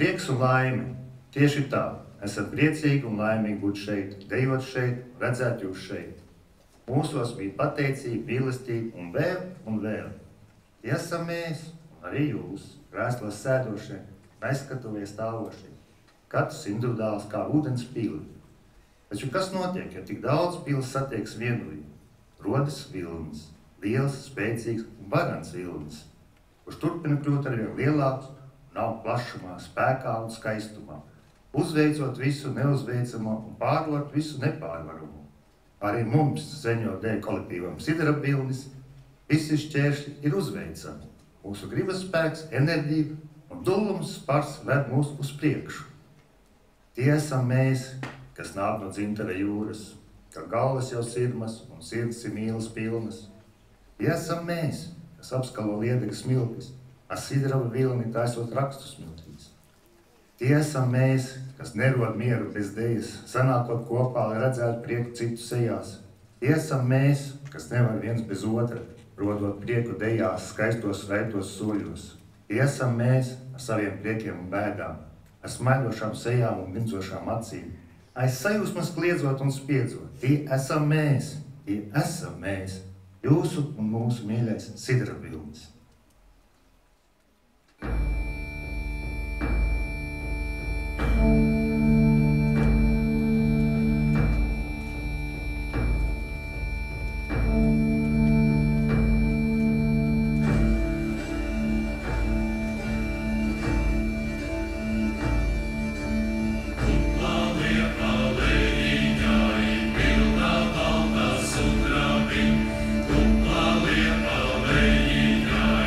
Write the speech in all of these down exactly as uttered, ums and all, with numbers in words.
prieks un laime. Tieši tā, esam priecīgi un laimīgi būt šeit, dejot šeit, redzēt jūs šeit. Mūsos bija pateicība, mīlestība un vēl un vēl. Tie esam mēs, arī jūs, krēslos sēdošie, aizskatuvies stāvošie. Katrs individuāls kā ūdens pili. Taču kas notiek, ja tik daudz pilis satieks vienulīgi? Rodas vilnis, liels, spēcīgs un varants vilnis, kurš turpina kļūt arvien lielāks un aug plašumā, spēkā un skaistumā, uzveicot visu neuzveicamo un pārvarot visu nepārvaramo. Arī mums, zeņo dēļ kolektīvam sidra vilnis, visi šķēršļi ir uzveicami. Mūsu gribas spēks, enerģija un dullums spars ved mūs uz priekšu. Tie esam mēs, kas nāk no dzintara jūras, ka galvas jau sirmas un sirds ir mīlas pilnas. Tie esam mēs, kas apskalo liedega smiltis, ar sidrava vilni taisot rakstu smiltīs. Tie esam mēs, kas nerod mieru bez dejas, sanākot kopā, lai redzētu prieku citu sejās. Tie esam mēs, kas nevar viens bez otra, rodot prieku dejās, skaistos raitos soļos. Tie esam mēs ar saviem priekiem un bēdām, ar smaidošām sejām un bindzošām acīm, aiz sajūsmas kliedzot un spiedzot. Tie esam mēs, tie esam mēs, jūsu un mūsu mīļais sidra vilnis. Kuplā liepa lejiņai,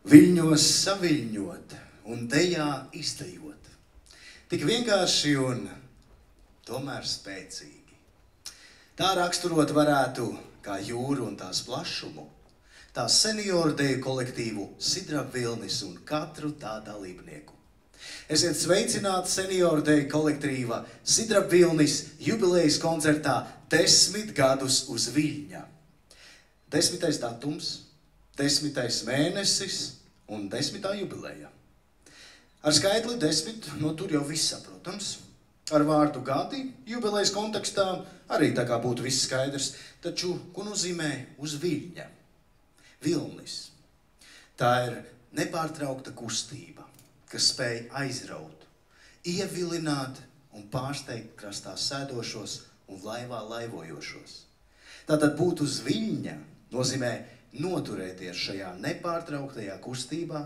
viļņos saviļņot un dejā izdejot. Tik vienkārši un tomēr spēcīgi. Tā raksturot varētu kā jūru un tās plašumu, tās senioru deju kolektīvu Sidrab Vilnis un katru tā dalībnieku. Esiet sveicināti senioru deju kolektīva Sidrab Vilnis jubilejas koncertā desmit gadus uz Viļņa. Desmitais datums, desmitais mēnesis un desmitā jubileja. Ar skaitli desmit, no tur jau viss saprotams. Ar vārdu gadi jubilejas kontekstā arī tā kā būtu viss skaidrs, taču ko nozīmē uz Viļņa? Vilnis. Tā ir nepārtraukta kustība, kas spēj aizraut, ievilināt un pārsteigt krastā sēdošos un laivā laivojošos. Tātad būt uz Viļņa nozīmē noturēties šajā nepārtrauktajā kustībā,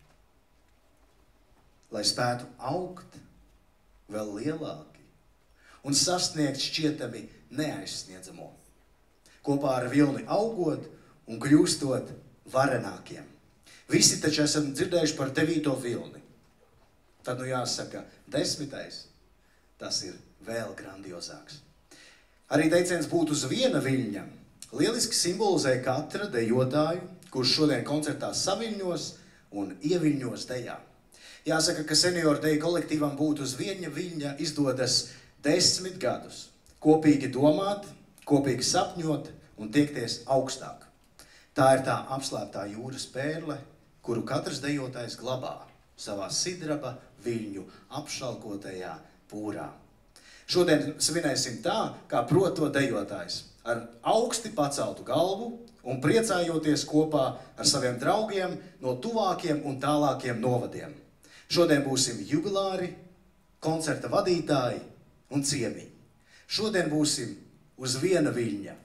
lai spētu augt vēl lielāki un sasniegt šķietami neaizsniedzamo. Kopā ar Vilni augot un kļūstot varenākiem. Visi taču esam dzirdējuši par devīto vilni. Tad nu jāsaka, desmitais, tas ir vēl grandiozāks. Arī teiciens būt uz viena viļņa lieliski simbolizē katra dejotāju, kurš šodien koncertā saviļņos un ieviļņos dejā. Jāsaka, ka senioru deju kolektīvam būt uz viena viļņa izdodas desmit gadus. Kopīgi domāt, kopīgi sapņot un tiekties augstāk. Tā ir tā apslēptā jūras pērle, kuru katrs dejotājs glabā savā sidraba viļņu apšalkotajā pūrā. Šodien svinēsim tā, kā prot to dejotājs, ar augsti paceltu galvu un priecājoties kopā ar saviem draugiem no tuvākiem un tālākiem novadiem. Šodien būsim jubilāri, koncerta vadītāji un ciemiņi. Šodien būsim uz viena viļņa.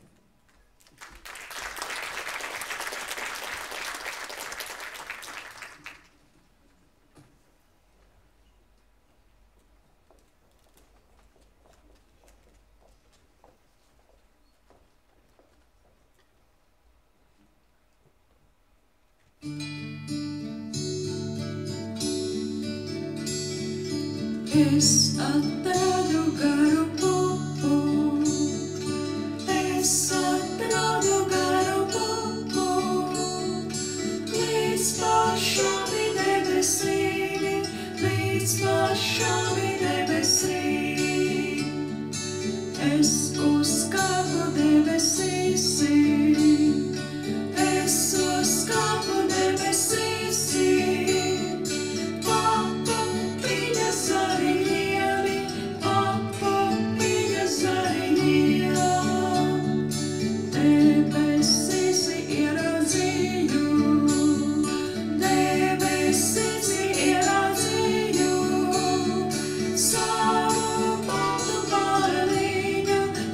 Es atradu garu pupu, es atradu garu pupu, līdz pašām debesīm, līdz pašām debesīm. Es uzkāpu debesīs, es uzkāpu debesīs. Savu baltu barliņu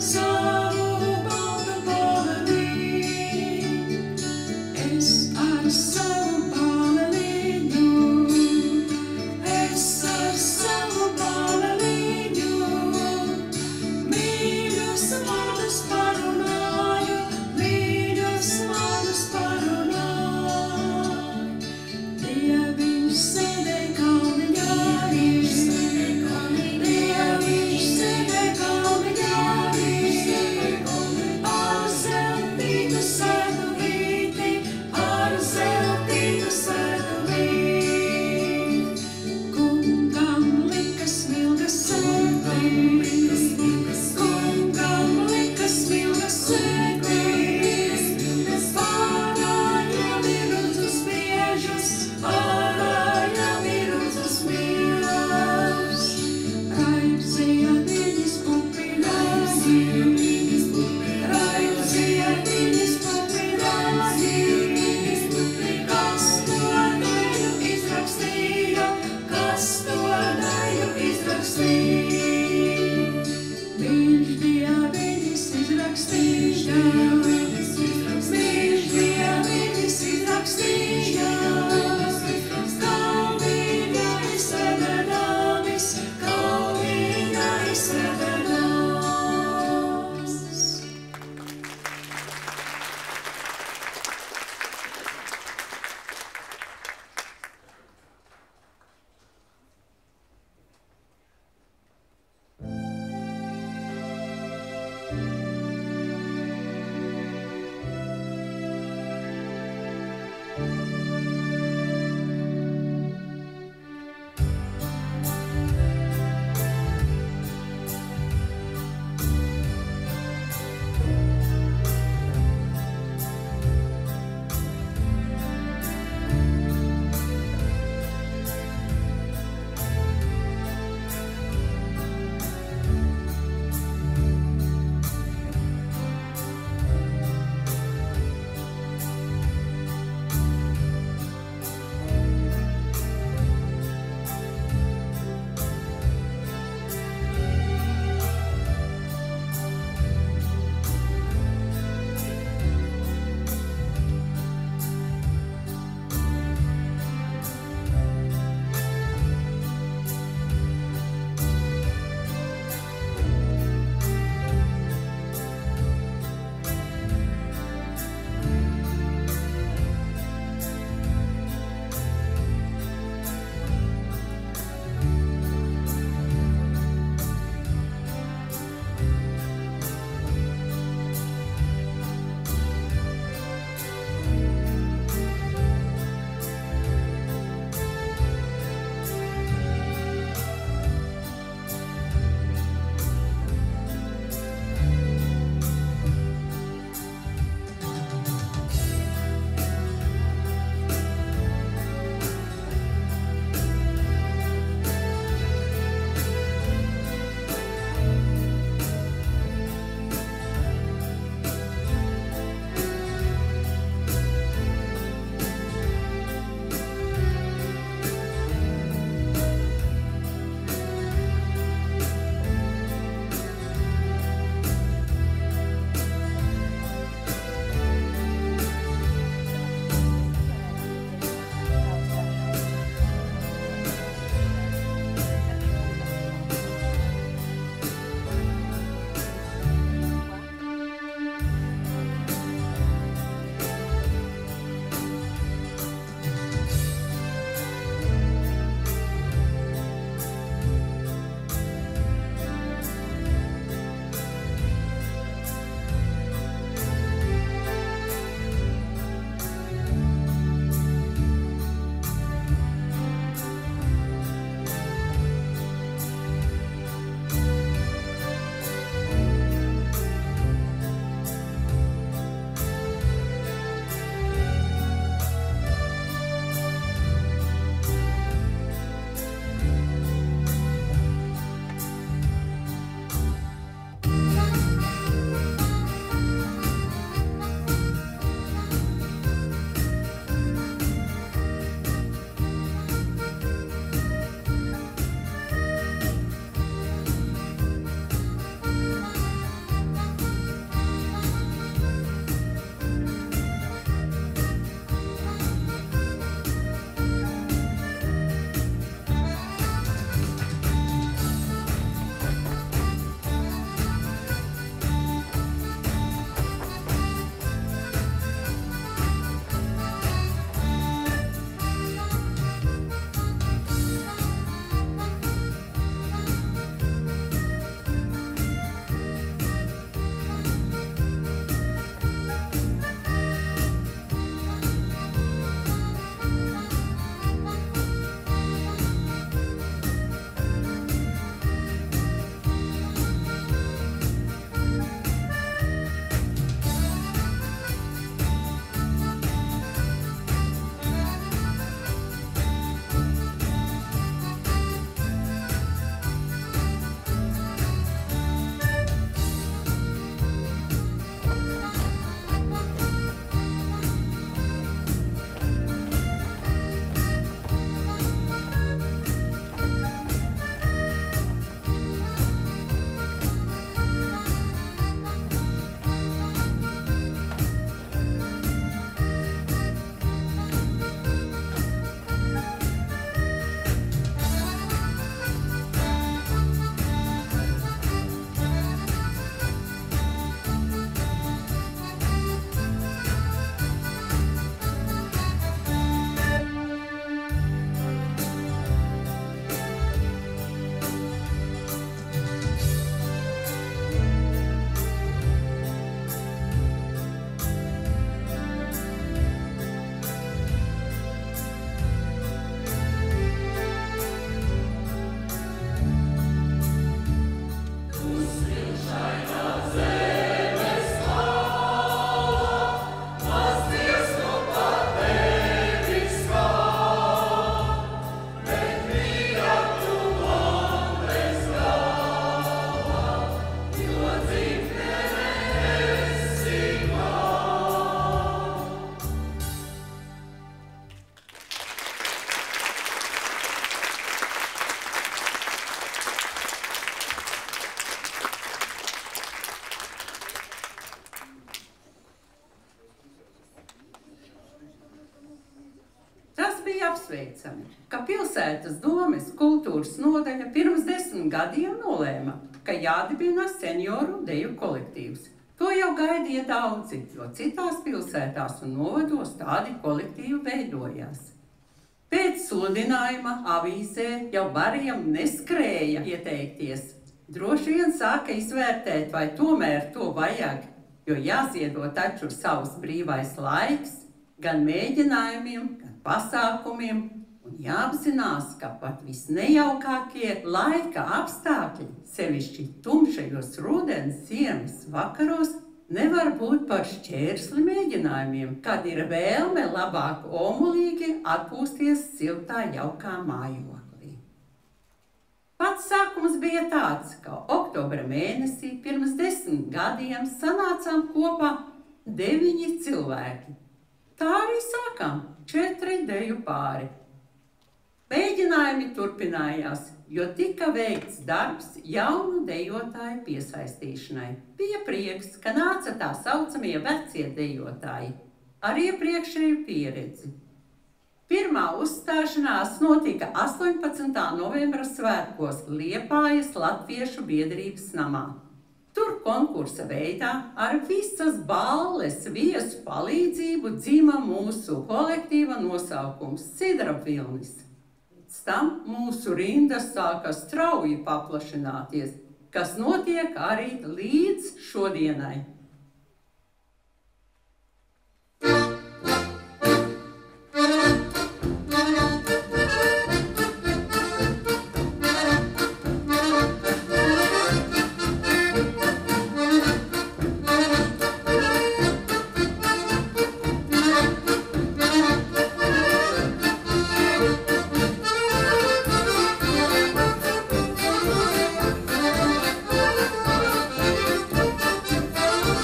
apsveicami, ka pilsētas domes kultūras nodaļa pirms desmit gadiem nolēma, ka jādibina senioru deju kolektīvs. To jau gaidīja daudzi, jo citās pilsētās un novados tādi kolektīvi veidojās. Pēc sludinājuma avīzē jau bariem neskrēja ieteikties. Droši vien sāka izvērtēt, vai tomēr to vajag, jo jāziedo taču savs brīvais laiks, gan mēģinājumiem, gan pasākumiem, un jāapzinās, ka pat visnejaukākie laika apstākļi, sevišķi tumšajos rudens ziemas vakaros, nevar būt par šķērsli mēģinājumiem, kad ir vēlme labāk omulīgi atpūsties siltā jaukā mājoklī. Pats sākums bija tāds, ka oktobra mēnesī pirms desmit gadiem sanācām kopā deviņi cilvēki. Tā arī sākām četri deju pāri. Mēģinājumi turpinājās, jo tika veikts darbs jaunu dejotāju piesaistīšanai. Bija prieks, ka nāca tā saucamie vecie dejotāji ar iepriekšēju pieredzi. Pirmā uzstāšanās notika astoņpadsmitā novembra svētkos Liepājas Latviešu biedrības namā. Tur konkursa veidā ar visas balles viesu palīdzību dzima mūsu kolektīva nosaukums Sidra vilnis. Pēc tam mūsu rindas sāka strauji paplašināties, kas notiek arī līdz šodienai. Thank you.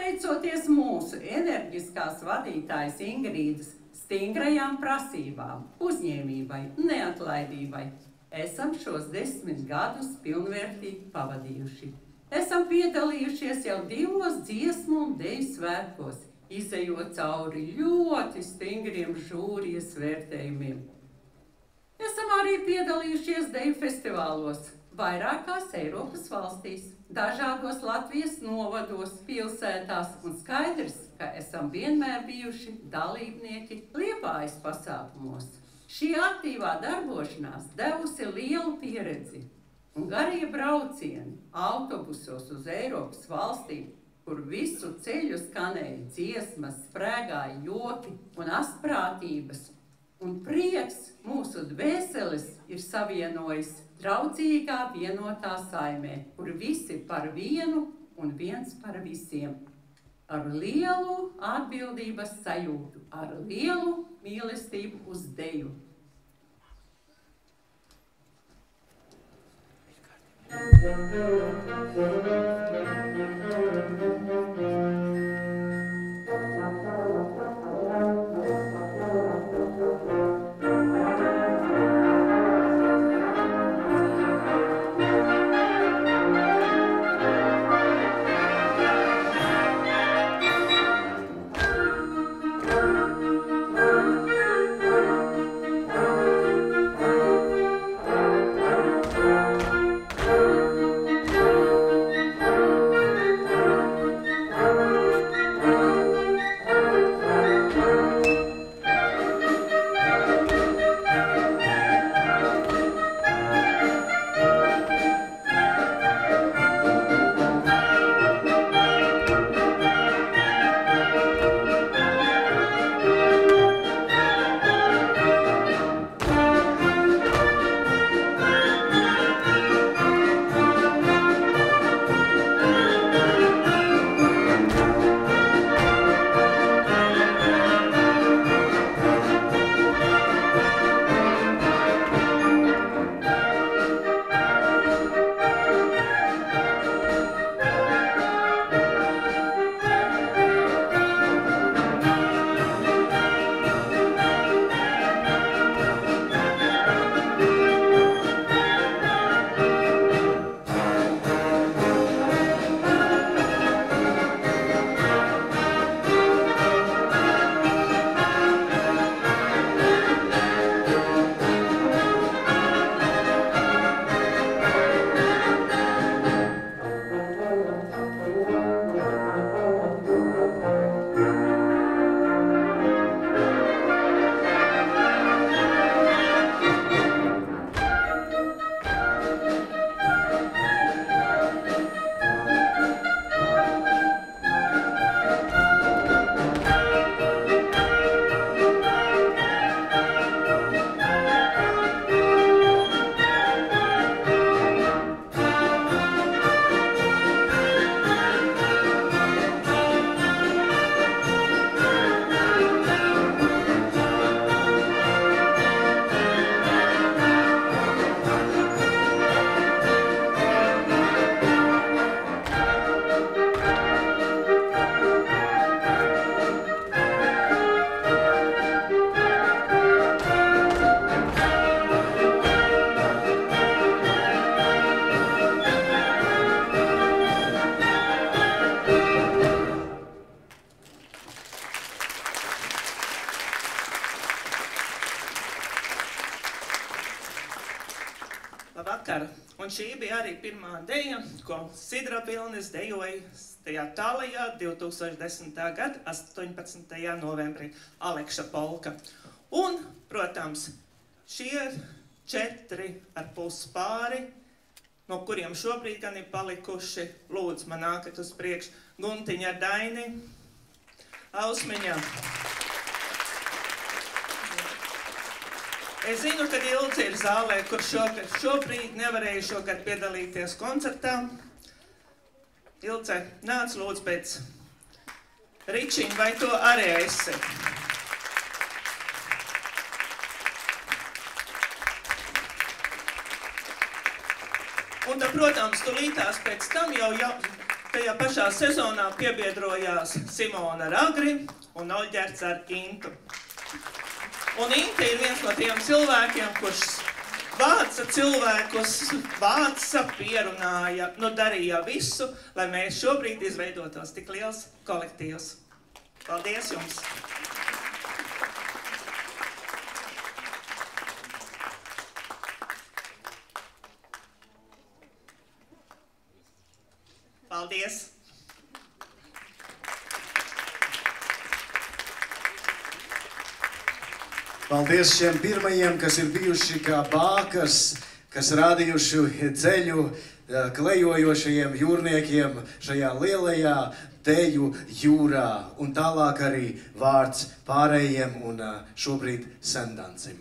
Pateicoties mūsu enerģiskās vadītājas Ingrīdas stingrajām prasībām, uzņēmībai, neatlaidībai, esam šos desmit gadus pilnvērtīgi pavadījuši. Esam piedalījušies jau divos dziesmu un deju svētkos, izejot cauri ļoti stingriem žūrijas vērtējumiem. Esam arī piedalījušies deju festivālos vairākās Eiropas valstīs, dažādos Latvijas novados, pilsētās, un skaidrs, ka esam vienmēr bijuši dalībnieki Liepājas pasākumos. Šī aktīvā darbošanās devusi lielu pieredzi, un garie braucieni autobusos uz Eiropas valstīm, kur visu ceļu skanēja dziesmas, sprēgāja joki un astprātības, un prieks mūsu dvēseles ir savienojis draudzīgā vienotā saimē, kur visi par vienu un viens par visiem. Ar lielu atbildības sajūtu, ar lielu mīlestību uz deju. Labvakar! Un šī bija arī pirmā deja, ko Sidra Vilnis dejoja tajā tālajā divtūkstoš desmitā gada astoņpadsmitajā novembrī Alekša polka. Un, protams, šie četri ar pus pāri, no kuriem šobrīd gan ir palikuši, lūdzu man nākat uz priekš, Guntiņa Daini, Ausmiņa. Es zinu, ka Ilze ir zālē, kur šogad, šobrīd nevarēja šogad piedalīties koncertā. Ilze, nāc lūdzu pēc Ričiņa, vai to arī esi? Un tad, protams, tulītās pēc tam jau, jau Tajā pašā sezonā piebiedrojās Simona Ragri un Oļģerts ar Intu. Un Inta ir viens no tiem cilvēkiem, kurš vāca cilvēkus, vāca, pierunāja, nu darīja visu, lai mēs šobrīd izveidotos tik liels kolektīvs. Paldies jums! Paldies! Paldies šiem pirmajiem, kas ir bijuši kā bākas, kas rādījuši ceļu klejojošajiem jūrniekiem šajā lielajā teju jūrā. Un tālāk arī vārds pārējiem un šobrīd sendancim.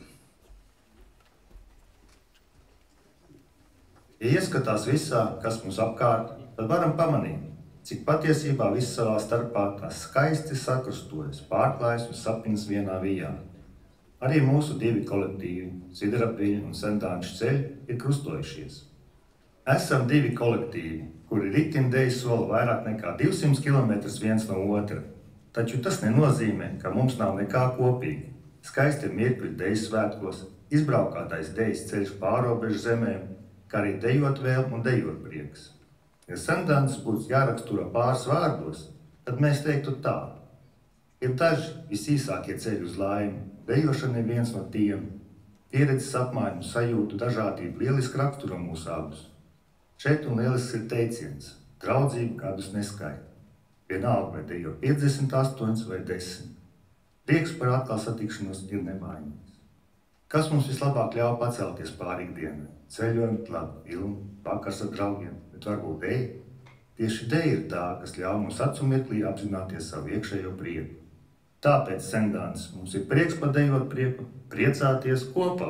Ja ieskatās visā, kas mums apkārt, tad varam pamanīt, cik patiesībā viss savā starpā tās skaisti sakrustojas, pārklājas un sapinas vienā vijā. Arī mūsu divi kolektīvi, Sidrapviļņu un Sendanču ceļi, ir krustojušies. Esam divi kolektīvi, kuri ritimdeju sola vairāk nekā divsimt kilometrus viens no otra. Taču tas nenozīmē, ka mums nav nekā kopīgi. Skaisti mirkļi deju svētkos, izbraukātais dejas ceļš pārobežu zemēm, kā arī dejot vēlme un dejot prieks. Ja Sendants būtu jāraksturo pāris vārdos, tad mēs teiktu tā. Ir daži visīsākie ceļi uz laimi. Dejošana ir viens no tiem. Pieredzes apmaiņu un sajūtu dažādību lieliski raksturo mūsu abus. Šeit un lielisks ir teiciens. Draudzību kādus neskaita. Vienalga vai dejo piecdesmit astoņi vai desmit. Prieks par atkal satikšanos ir nevainīgs. Kas mums vislabāk ļauj pacelties pāri ikdienai? Ceļojumi, labi, filmu, vakars ar draugiem, bet varbūt deja. Tieši deja ir tā, kas ļauj mums acu mirklī apzināties savu iekšējo prieku. Tāpēc Sendants mums ir prieks padejot prieku, priecāties kopā.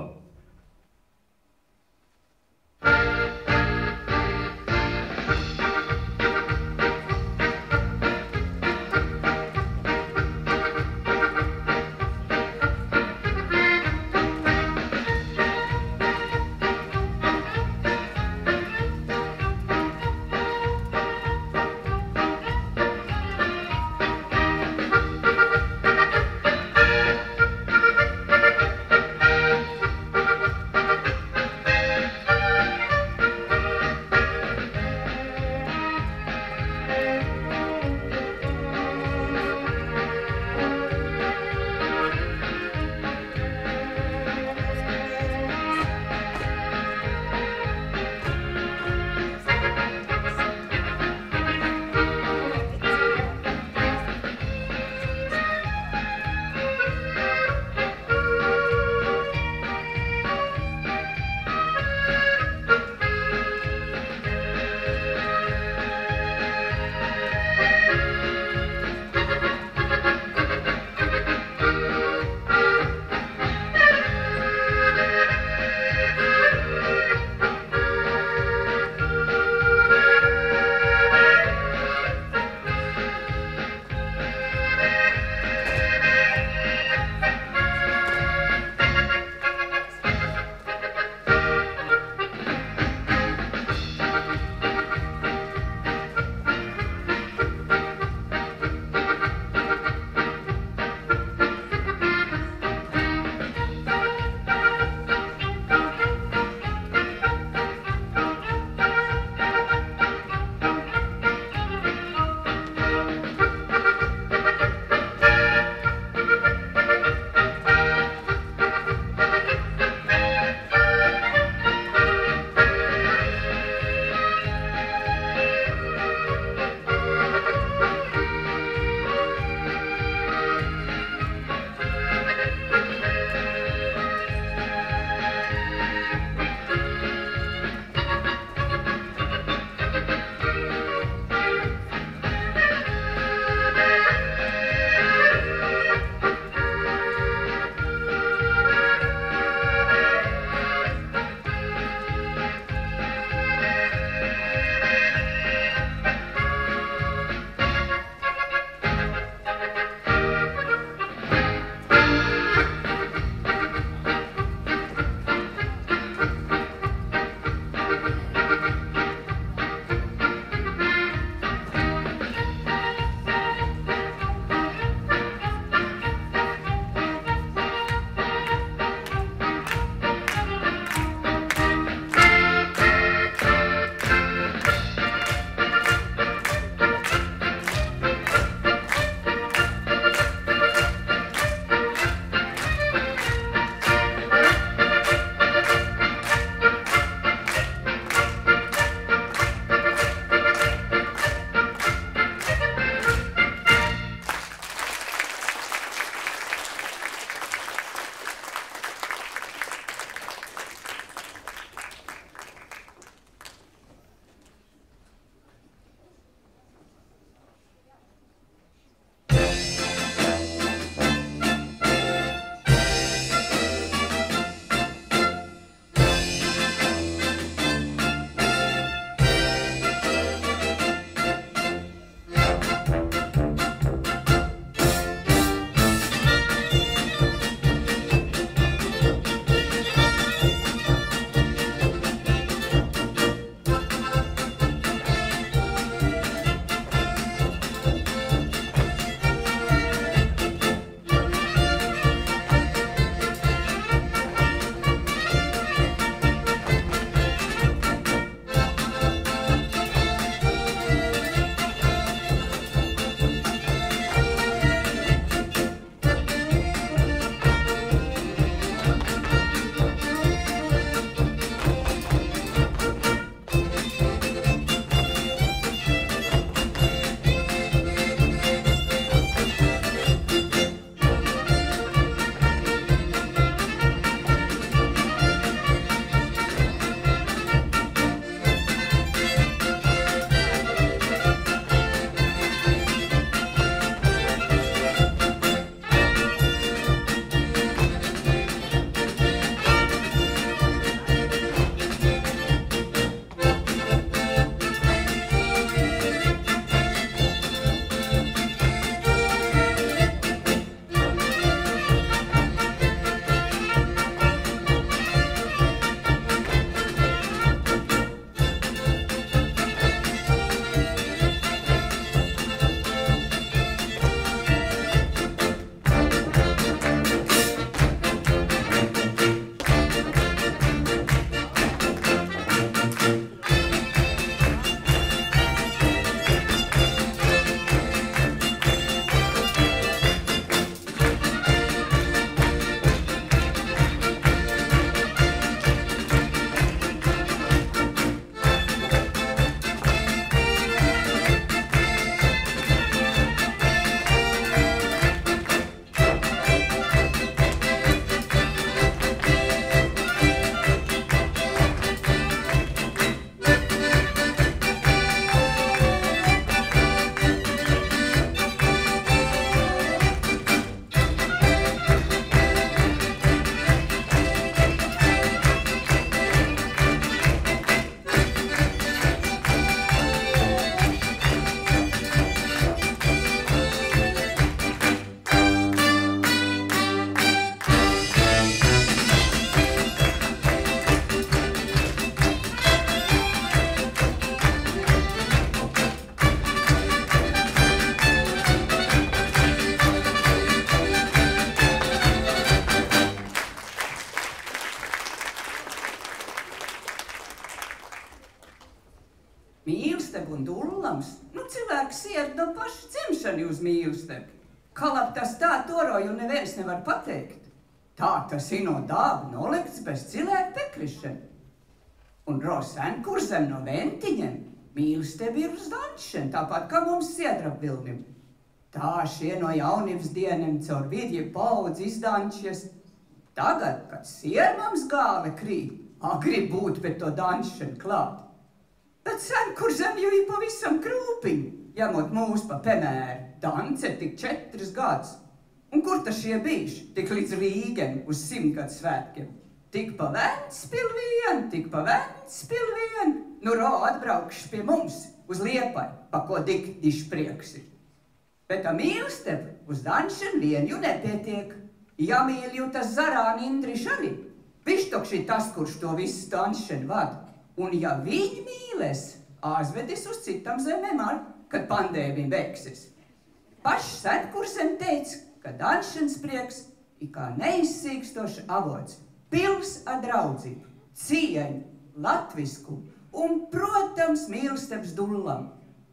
no paša dzimšana jūs mīlestību. Kalap tas tā toroju neviens nevar pateikt. Tā tas ir no dāva nolikts bez cilvēku piekrišana. Un Rosen kurzem no ventiņiem mīlestība ir uz danšanu, tāpat kā mums siedrapvilnim. Tā šie no jaunības dieniem caur vidju paudzi izdančies. Tagad, kad siermams gāve krīt, a grib būt pēc to danšanu klāt. Bet sen kurzem jau ir pavisam krūpiņi, jamot mūs pa piemēru. Dance tik četras gads. Un kur tas šie bijuši? Tik līdz Rīgam uz simtgadu svētkiem. Tik pa Ventspilvien, tik pa Ventspilvien. Nu, ro atbraukšs pie mums uz Liepai, pa ko dik dišprieks ir. Bet tā mīlestība uz danšanu vien jau nepietiek. Jāmīl jau tas Zarāni Indriš arī. Viņš tokš ir tas, kurš to visu danšanu vada. Un ja viņi mīlēs, āzvedis uz citam zemēm ar, kad pandēmija beigsies. Pašs senkursem teica, ka danšanas prieks ir kā neizsīkstoša avots. Pils ar draudzību, cieņu, latvisku un, protams, mīlestības dullam.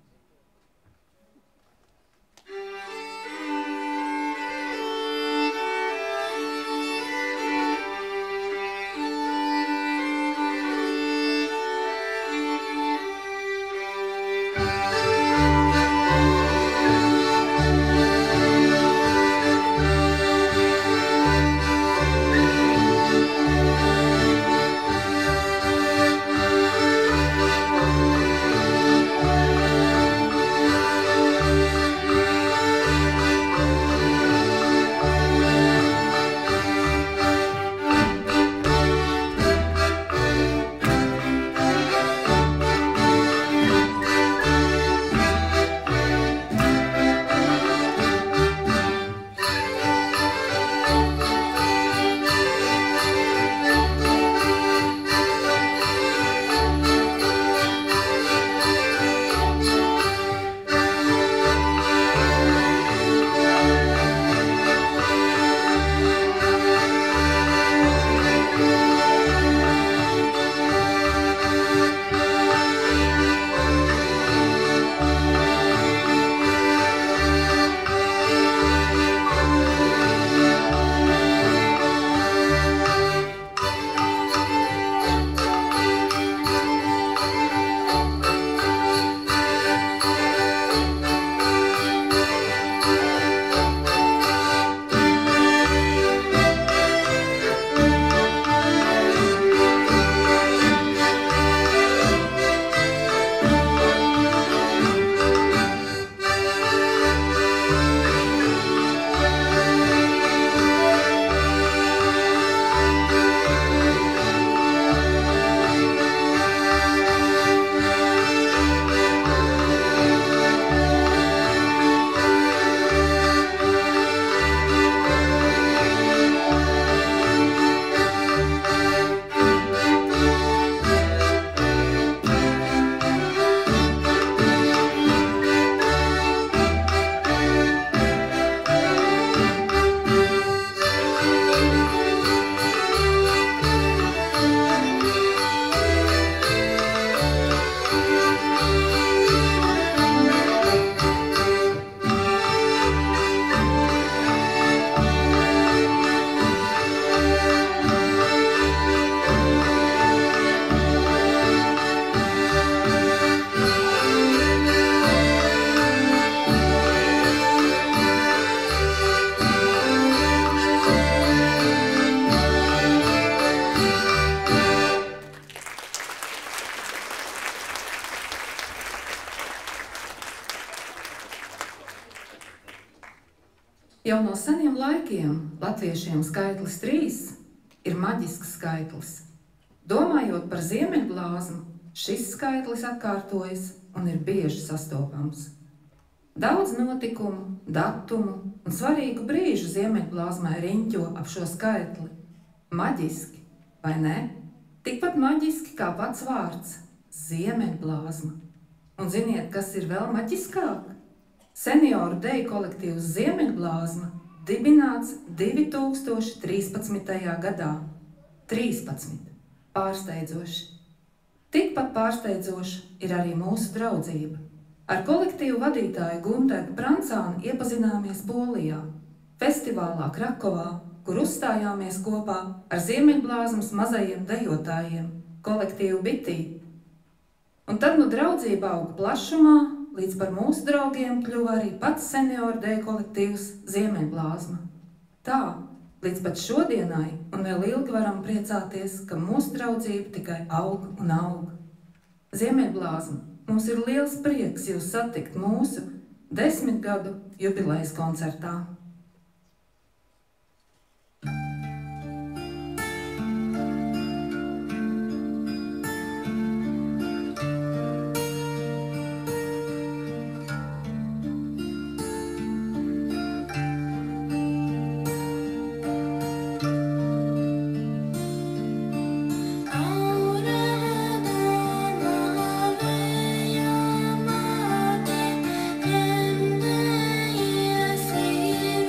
Jau no seniem laikiem latviešiem skaitlis trīs ir maģisks skaitlis. Domājot par ziemeļblāzmu, šis skaitlis atkārtojas un ir bieži sastopams. Daudz notikumu, datumu un svarīgu brīžu ziemeļblāzmai riņķo ap šo skaitli. Maģiski, vai ne? Tikpat maģiski kā pats vārds – ziemeļblāzma. Un ziniet, kas ir vēl maģiskāk? Senioru deju kolektīvs Ziemeļblāzma dibināts divi tūkstoši trīspadsmitajā gadā. trīspadsmit. Pārsteidzoši. Tikpat pārsteidzoši ir arī mūsu draudzība. Ar kolektīvu vadītāju Gunteru Prancānu iepazināmies Polijā, festivālā Krakovā, kur uzstājāmies kopā ar Ziemeļblāzmas mazajiem dejotājiem, kolektīvu Bitī. Un tad nu draudzība auga plašumā, līdz par mūsu draugiem kļuva arī pats senioru deju kolektīvs Ziemeļblāzma. Tā, līdz pat šodienai, un vēl ilgi varam priecāties, ka mūsu draudzība tikai aug un aug. Ziemeļblāzma, mums ir liels prieks jūs satikt mūsu desmit gadu jubilejas koncertā. See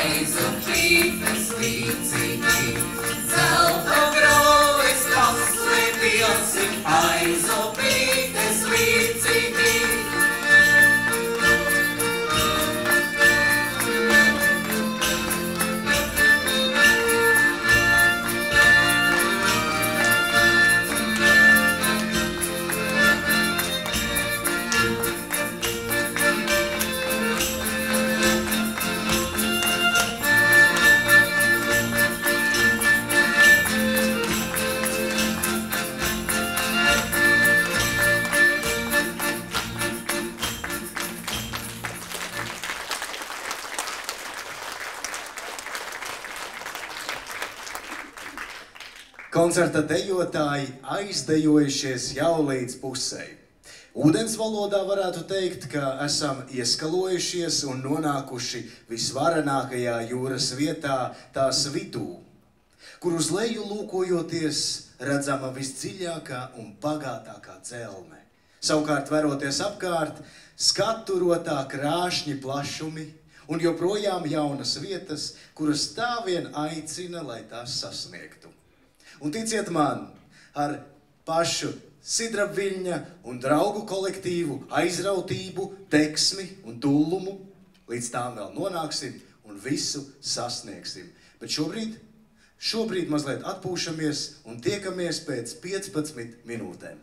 maizu pīpes līdzīgi. Zelta grovis paslēpjosim, maizu pīpes līdzīgi. Koncerta dejotāji aizdejojušies jau līdz pusei. Ūdens valodā varētu teikt, ka esam ieskalojušies un nonākuši visvarenākajā jūras vietā tās vidū, kur uz leju lūkojoties redzama visdziļākā un bagātākā dzelme. Savukārt, veroties apkārt, skaturotā krāšņi plašumi un joprojām jaunas vietas, kuras tā vien aicina, lai tās sasniegtu. Un ticiet man, ar pašu Sidrabviļņa un draugu kolektīvu aizrautību, deksmi un dullumu līdz tām vēl nonāksim un visu sasniegsim. Bet šobrīd, šobrīd mazliet atpūšamies un tiekamies pēc piecpadsmit minūtēm.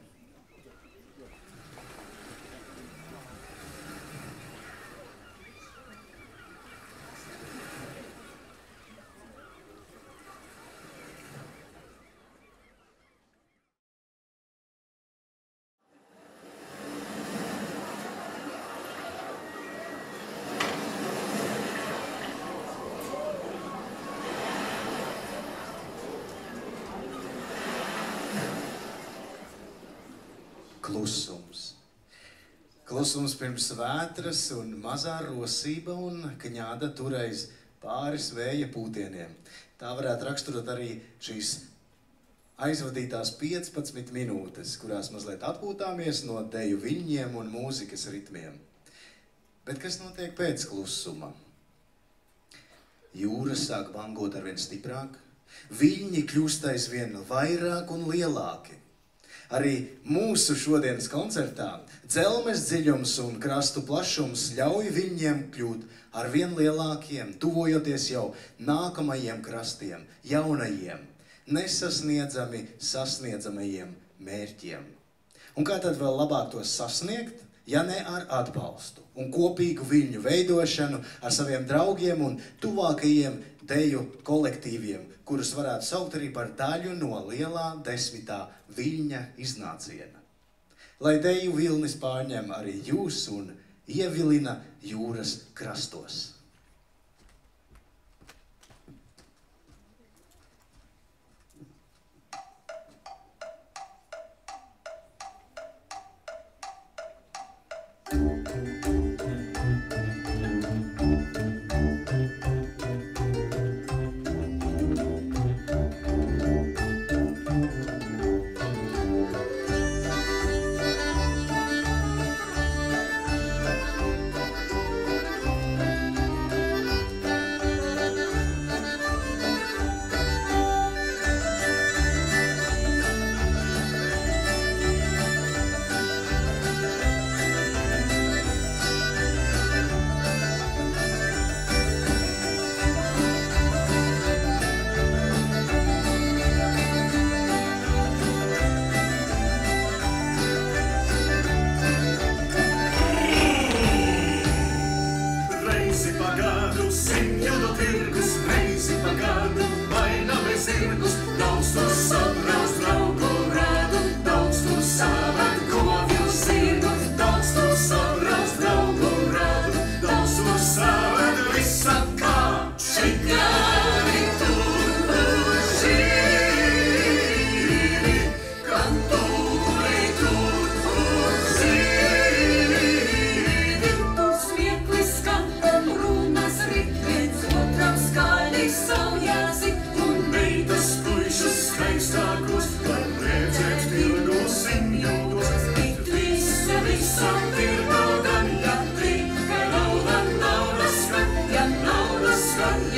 Klusums. Klusums pirms vētras un mazā rosība un kņāda tureiz pāris vēja pūtieniem. Tā varētu raksturot arī šīs aizvadītās piecpadsmit minūtes, kurās mazliet atpūtāmies no deju viļņiem un mūzikas ritmiem. Bet kas notiek pēc klusuma? Jūra sāk bangot arvien stiprāk, viļņi kļūst aizvien vairāk un lielāki. Arī mūsu šodienas koncertā dzelmes dziļums un krastu plašums ļauj viļņiem kļūt arvien lielākiem, tuvojoties jau nākamajiem krastiem, jaunajiem, nesasniedzami sasniedzamajiem mērķiem. Un kā tad vēl labāk tos sasniegt, ja ne ar atbalstu un kopīgu viļņu veidošanu ar saviem draugiem un tuvākajiem deju kolektīviem, kurus varētu saukt arī par daļu no lielā desmitā viļņa iznāciena. Lai deju vilnis pārņem arī jūs un ievilina jūras krastos.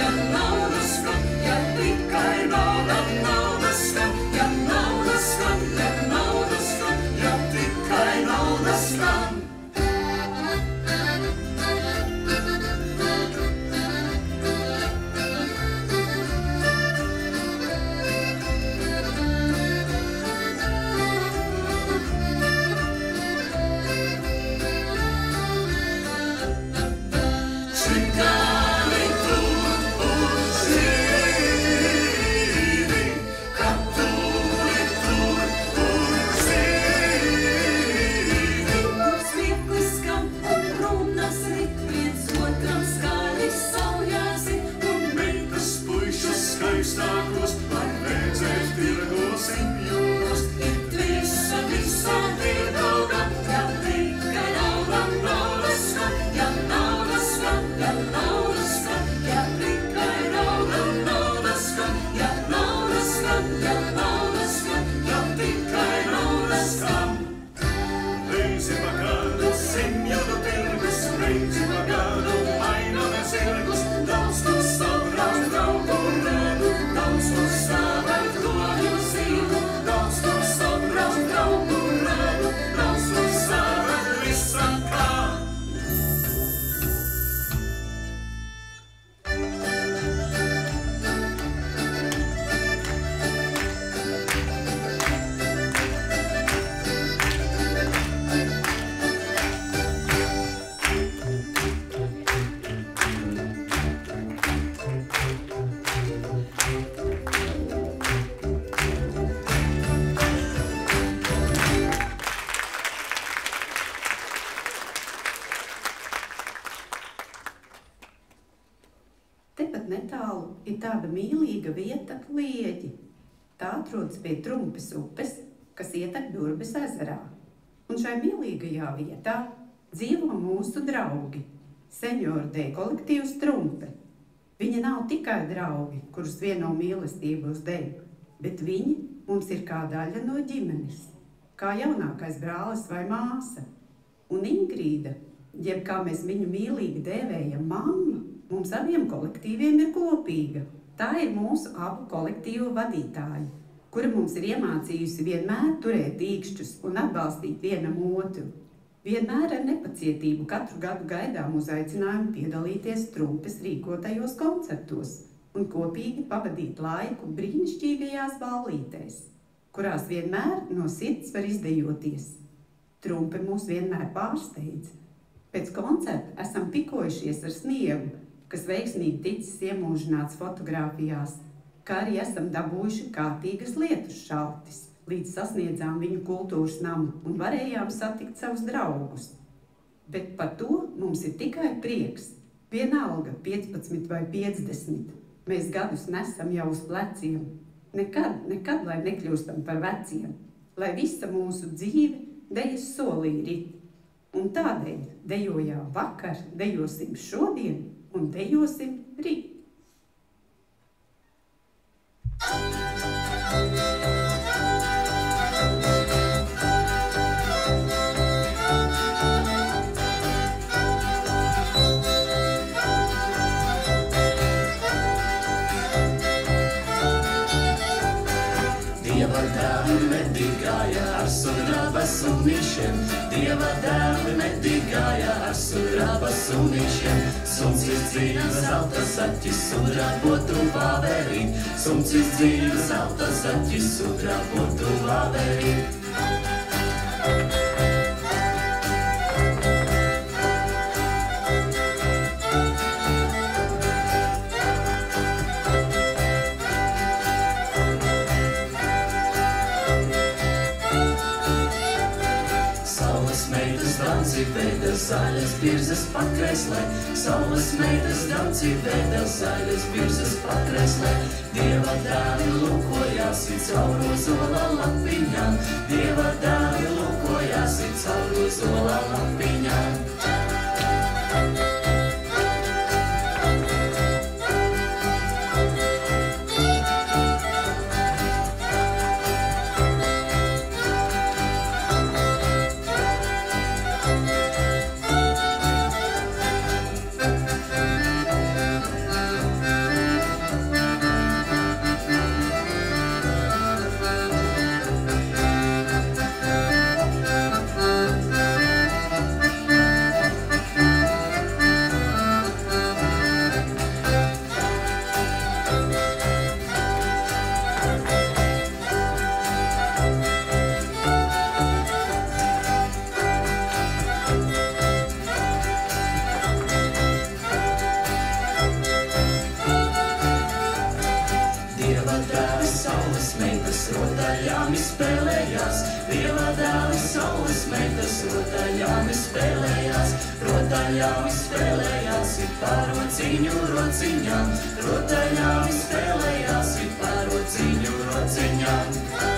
ja nauda skan, ja tikai nauda, nauda skan, ja nauda skan, ja nauda skan, ja tikai nauda skan. Tepat netālu ir tāda mīlīga vieta Lieģi. Tā atrodas pie Trumpes upes, kas ietek Durbes ezerā. Un šai mīlīgajā vietā dzīvo mūsu draugi, senioru deju kolektīvs Trumpe. Viņi nav tikai draugi, kurus vieno mīlestību uz deju, bet viņi mums ir kā daļa no ģimenes, kā jaunākais brālis vai māsa. Un Ingrīda, jeb kā mēs viņu mīlīgi dēvējam mamma, mums abiem kolektīviem ir kopīga. Tā ir mūsu abu kolektīvu vadītāja, kura mums ir iemācījusi vienmēr turēt īkšķus un atbalstīt vienam otru. Vienmēr ar nepacietību katru gadu gaidām uzaicinājumu piedalīties Trumpes rīkotajos koncertos un kopīgi pavadīt laiku brīnišķīgajās ballītēs, kurās vienmēr no sirds var izdejoties. Trumpe mūs vienmēr pārsteidz. Pēc koncerta esam pikojušies ar sniegu, kas veiksmīgi ticis iemūžināts fotogrāfijās, kā arī esam dabūjuši kārtīgas lietus šaltis, līdz sasniedzām viņu kultūras namu un varējām satikt savus draugus. Bet par to mums ir tikai prieks. Vienalga piecpadsmit vai piecdesmit. Mēs gadus nesam jau uz pleciem. Nekad, nekad, lai nekļūstam par veciem. Lai visa mūsu dzīve dejas solī rit. Un tādēļ dejojām vakar, dejosim šodien un dejosim rīt. Dieva dēli medīgāja ar sudraba sunīšiem, Dieva dēli medīgāja ar sudraba sunīšiem. Suns izdzīva zelta zaķis, sudrabotu vāverīt, Suns izdzīva zelta zaķis, sudrabotu vāverīt. Danci veida zaļas birzas pakreslē, Saules meitas danci veida zaļas birzas pakreslē. Dieva dēli lūkojās it caur ozola lapiņām, Dieva dēli lūkojās it caur ozola lapiņām. rotaļām spēlējās, Dieva dēli saules meitas, rotaļām spēlējās, rotaļām spēlējās, par rociņu rociņām, rotaļām spēlējās, par rociņu rociņām.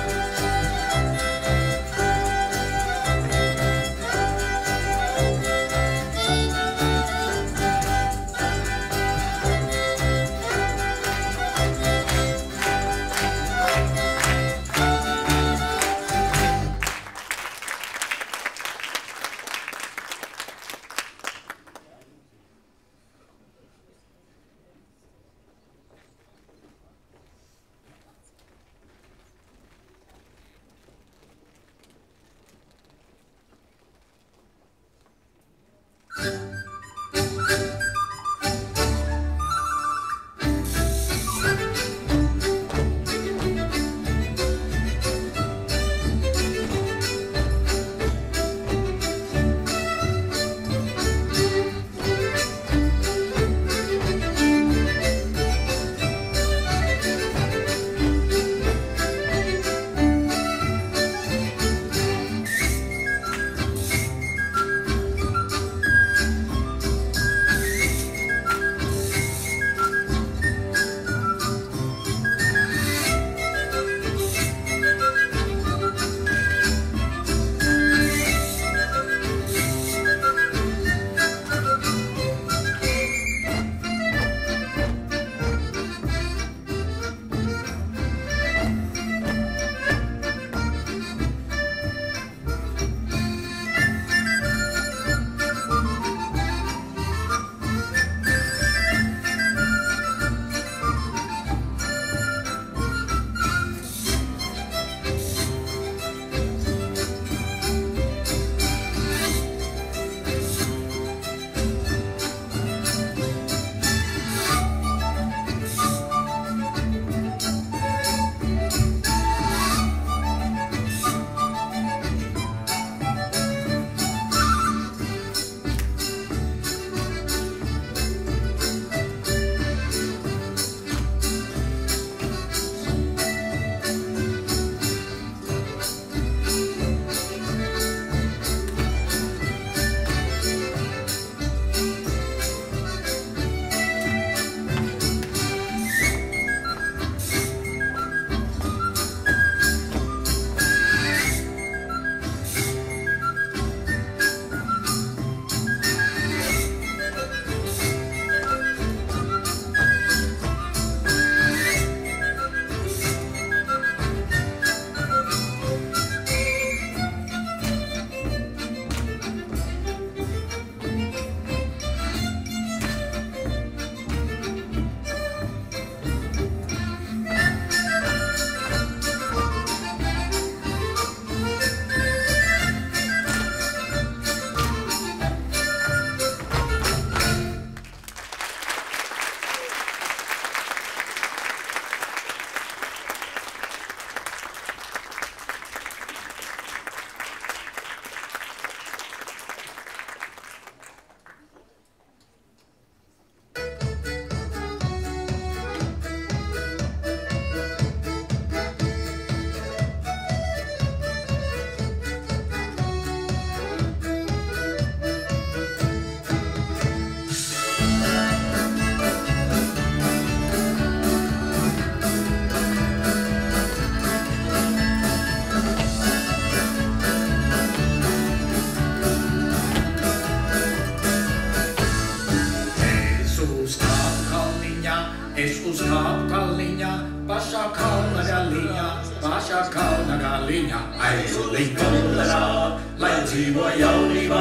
Es uzkāpu kalniņā, pašā kalna galiņā, pašā kalna galiņā. Aizuliņ polerā, lai dzīvo jaunībā,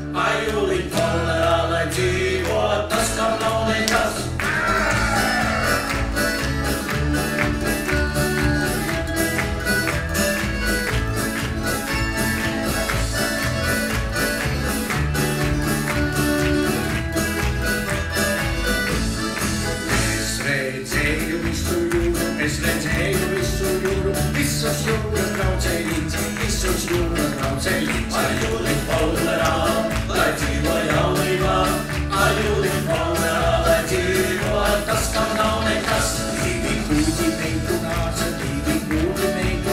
aizuliņ polerā, lai dzīvo tas, kam nav nekas. Es redzēju visu jūru, visus jūras braucējīts, visus jūras braucējīts. Aizuliņ polerā, lai dzīvo jaunībā, aizuliņ polerā, lai dzīvo tas, kam nav nekas. Divi kūģi meitu nāca, divi kūģi meitu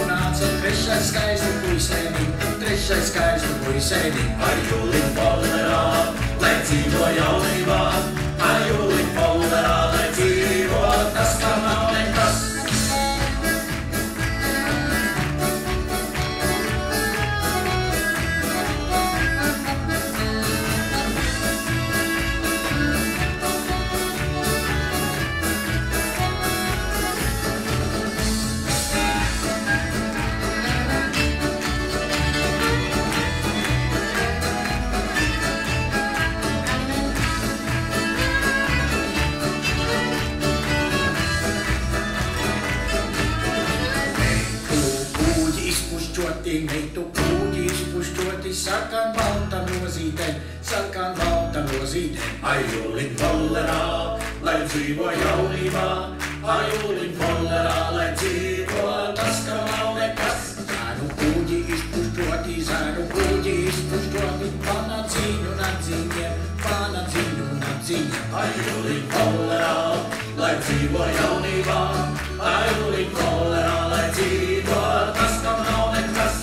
puisēni, ar jūlim polderā, lai dzīvo jaunībā, ar jūlim polderā, lai dzīvo tas, kam nav nekas. Meitu kūģi izpušķoti sarkan balta nozītēm, sarkan balta nozītēm. Ai jūlim pollerā, lai dzīvo jaunībā, ai jūlim pollerā, lai dzīvo tas, kam nav nekas. Zēnu kūģi izpušķoti, zēnu kūģi izpušķoti, pana cīņu nadzīņiem, pana cīņu nadzīņiem. Ai jūlim pollerā, lai dzīvo jaunībā, ai jūlim pollerā, lai dzīvo tas, kam nav nekas.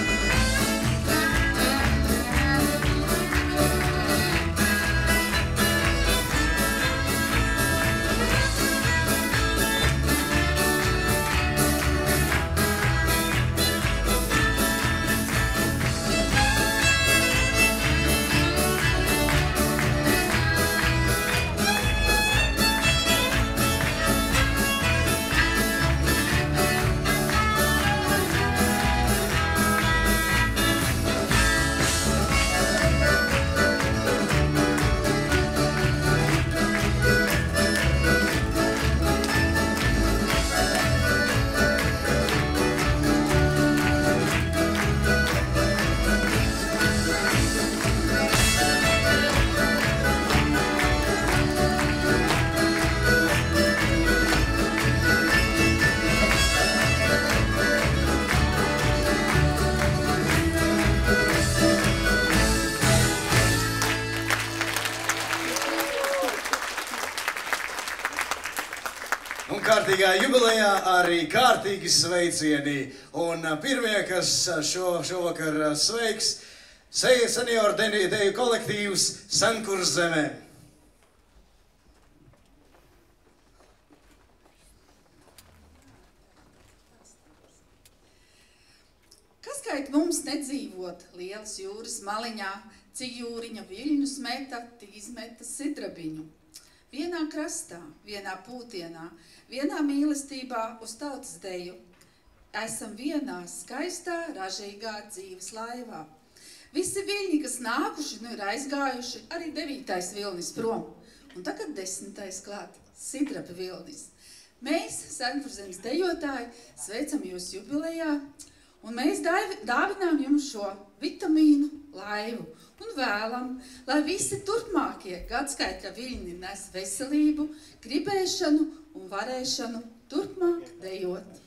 Kārtīgā jubilejā arī kārtīgi sveicieni. Un pirmie, kas šo, šovakar sveiks, senioru deju kolektīvs Sankurzeme. Kas kait mums nedzīvot lielas jūras maliņā, cik jūriņa viļņus meta, tik izmeta sidrabiņu. Vienā krastā, vienā pūtienā, vienā mīlestībā uz tautas deju. Esam vienā skaistā, ražīgā dzīves laivā. Visi viļņi, kas nākuši, nu ir aizgājuši, arī devītais vilnis prom. Un tagad desmitais klāt, sidraba vilnis. Mēs, Sankurzemes dejotāji, sveicam jūs jubilejā, un mēs dāvinām jums šo vitamīnu laivu. Un vēlam, lai visi turpmākie gadskaitļa viļņi nes veselību, gribēšanu un varēšanu turpmāk dejot.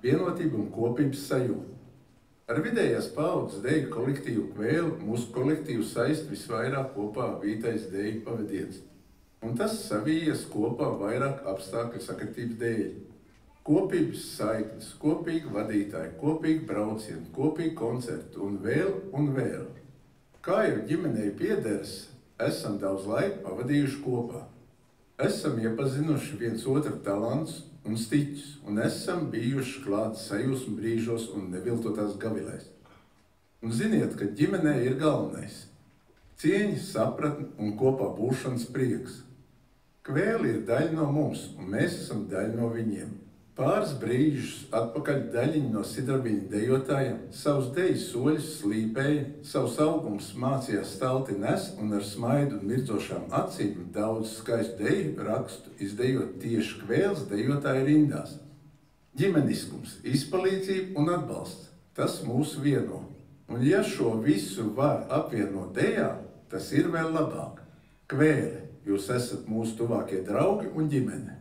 vienotību un kopības sajūtu. Ar vidējās paaudzes deju kolektīvu Kvēli mūsu kolektīvu saist visvairāk kopā Vītais deju pavadiens, un tas savījies kopā vairāk apstākļu sakritības dēļ. Kopības saiknes, kopīgi vadītāji, kopīgi braucieni, kopīgi koncerti un vēl un vēl. Kā jau ģimenei piederas, esam daudz laika pavadījuši kopā. Esam iepazinuši viens otru talants un stiķus, un esam bijuši klāt sajūsmu brīžos un neviltotās gavilēs. Un ziniet, ka ģimenē ir galvenais – cieņa, sapratne un kopā būšanas prieks. Kvēli ir daļa no mums, un mēs esam daļa no viņiem. Pāris brīžus atpakaļ daļiņi no sidrabiņu dejotājiem savus deju soļus slīpēja, savus augumus mācījās stalti nes un ar smaidu un mirdzošām acīm daudz skaistu deju rakstu izdejot tieši Kvēles dejotāju rindās. Ģimeniskums, izpalīdzība un atbalsts – tas mūs vieno. Un ja šo visu var apvienot dejā, tas ir vēl labāk. Kvēle, jūs esat mūsu tuvākie draugi un ģimene.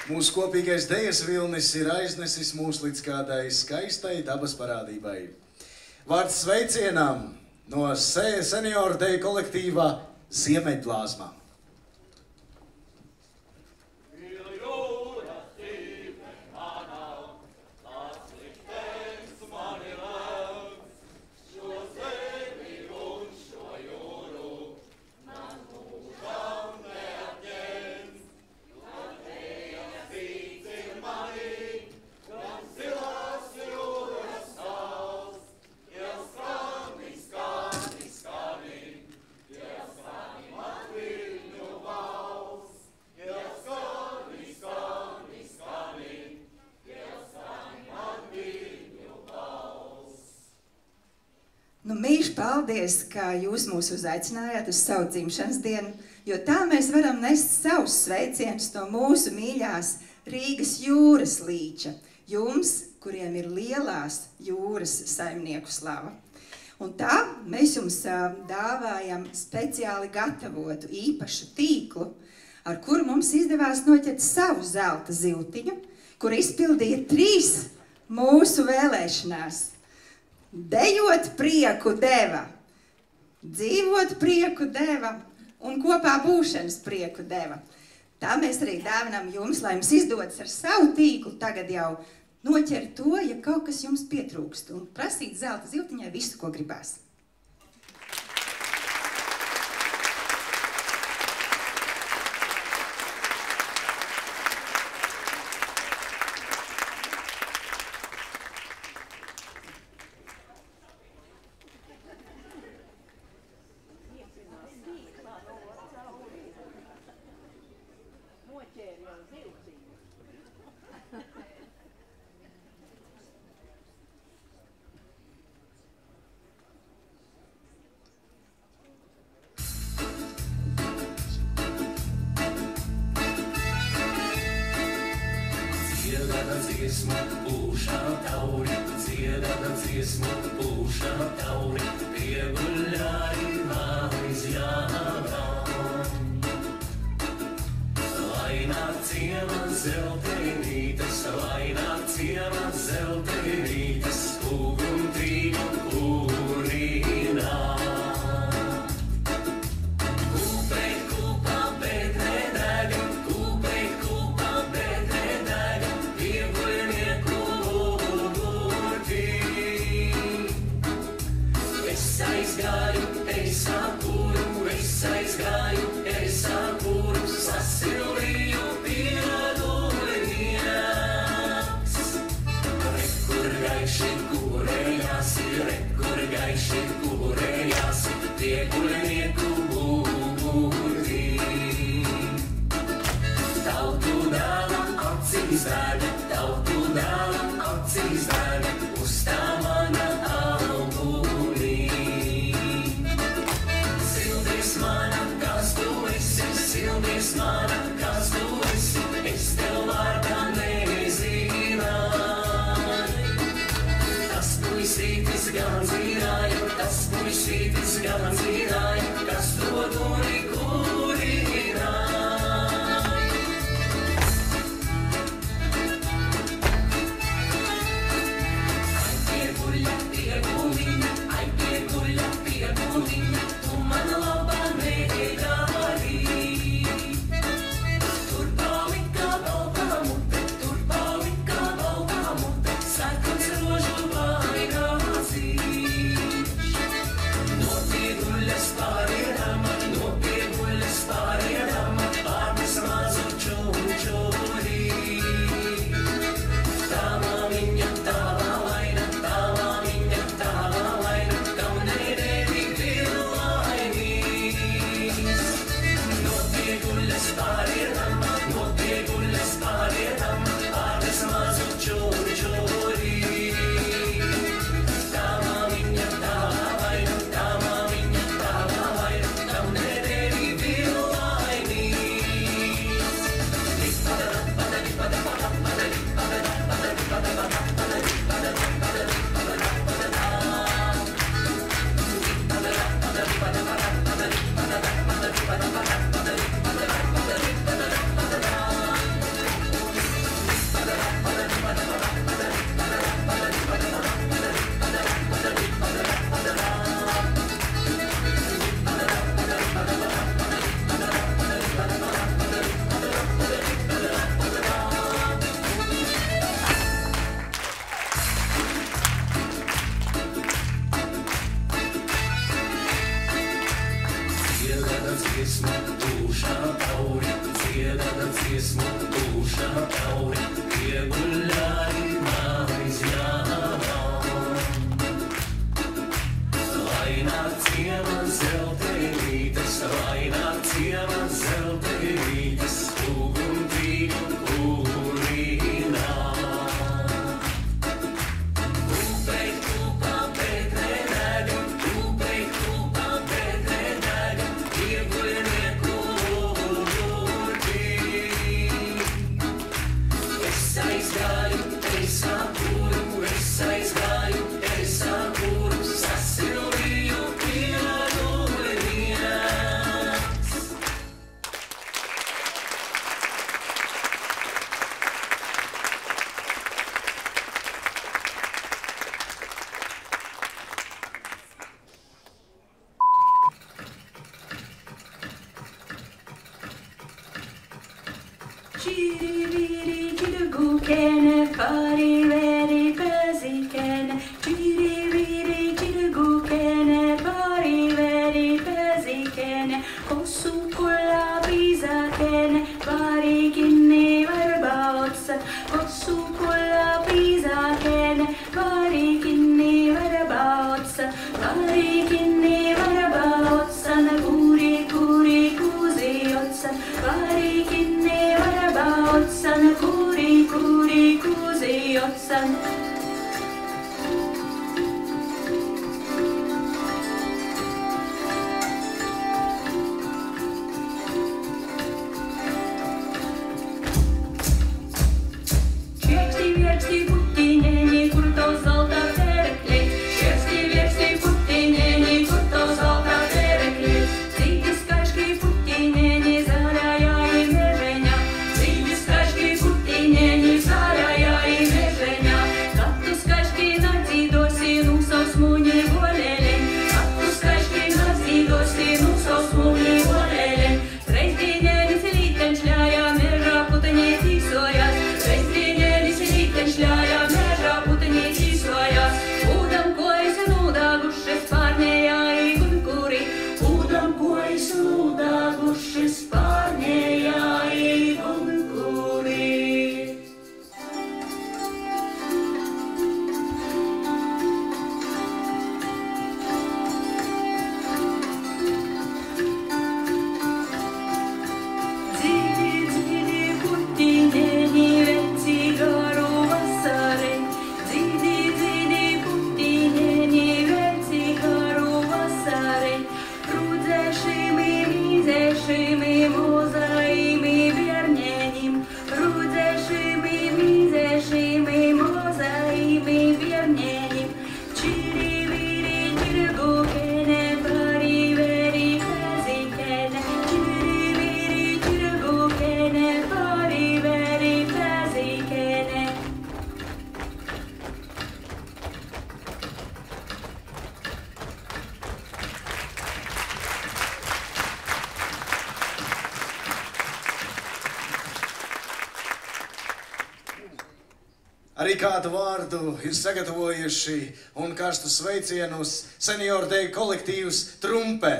Mūsu kopīgais dejas vilnis ir aiznesis mūs līdz kādai skaistai dabas parādībai. Vārds sveicienām no senioru deju kolektīvā Ziemeļblāzmā. Nu, mīļš, paldies, ka jūs mūs uzaicinājāt uz savu dzimšanas dienu, jo tā mēs varam nest savus sveicienus no mūsu mīļās Rīgas jūras līča, jums, kuriem ir lielās jūras saimnieku slava. Un tā mēs jums dāvājam speciāli gatavotu īpašu tīklu, ar kuru mums izdevās noķert savu zelta ziltiņu, kur izpildīja trīs mūsu vēlēšanās. Dejot prieku deva, dzīvot prieku deva un kopā būšanas prieku deva. Tā mēs arī dāvinām jums, lai jums izdodas ar savu tīklu tagad jau noķert to, ja kaut kas jums pietrūkst, un prasīt zelta ziltiņai visu, ko gribās. Stop. dūšā tauri, dziedada dziesmu dūšā tauri, ieguļājumā izjāvām. Lai nāk ciemā zeltenītes, lai nāk ciemā zeltenītes, uguntīgu kurīnā. Upeit kupā pēkrenēga, upeit kupā pēkrenēga, ieguļnieku ugurtī. Es aizgāju, es apkuru, es aizgāju, es apkuru, sasilvīju piedoļies. Chiri viri chirugu kene, pari veri pezi kene. Chiri viri chirugu kene, pari veri pezi kene. Kosu kulla pisa kene, pari kinni varbautsa. Kosu kulla pisa kene, pari kinni varbautsa. Pari kinni varbautsa, na kuri kuri kuzi otsa. Pari kinni varbautsa, na kuri kuri kuzi otsa. Šķieksti, vieksti, putiņēņi, kur to zelta perekļi. Šķieksti, vieksti, putiņēņi, kur to zelta perekļi. Citi skaļški putiņēņi, zaļajā i mežeņā. Citi skaļški putiņēņi, zaļajā i mežeņā. Kad tu skaļški nadzīdosi, nu savs muņi volēļi. Kad tu skaļški nadzīdosi, nu savs muņi volēļi. Reizdīņēnis lītenšļājā, mežā putiņi tīsojās. Reizdīņēnis lītenšļājā, mežā putiņi tīsojās. Ūdam kojas nūdāgušas pārņējā i gunkuri. Ūdam kojas nūdāgušas pārņējā i gunkuri. Dzīvi, dzīvi, putiņēņi, veci garu vasarai. Dzīvi, dzīvi, putiņēņi, veci garu vasarai. Rudzēšimi, mīzēšimi, mozaimi bierņēņim. Rudzēšimi, mīzēšimi, mozaimi bierņēņim. Čiri, viri, čirgu kene, pari, veri, pezi kene. Čiri, viri, čirgu kene, pari, veri, pezi kene. Arī kādu vārdu ir sagatavojuši un karstu sveicienus senioru deju kolektīvs Trumpē.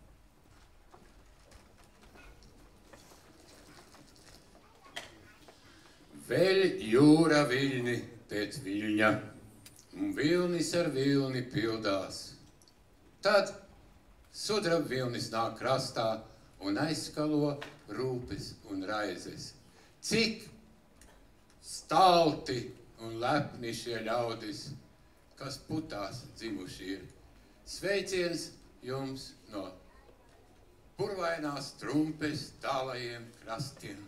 Veļ jūra viļņi pēc viļņa, un vilnis ar vilni pildās. Tad sudraba vilnis nāk krastā un aizskalo rūpes un raizes. Cik stalti un lepni šie ļaudis, kas putās dzimuši ir. Sveiciens jums no purvainās Trumpes tālajiem krastiem.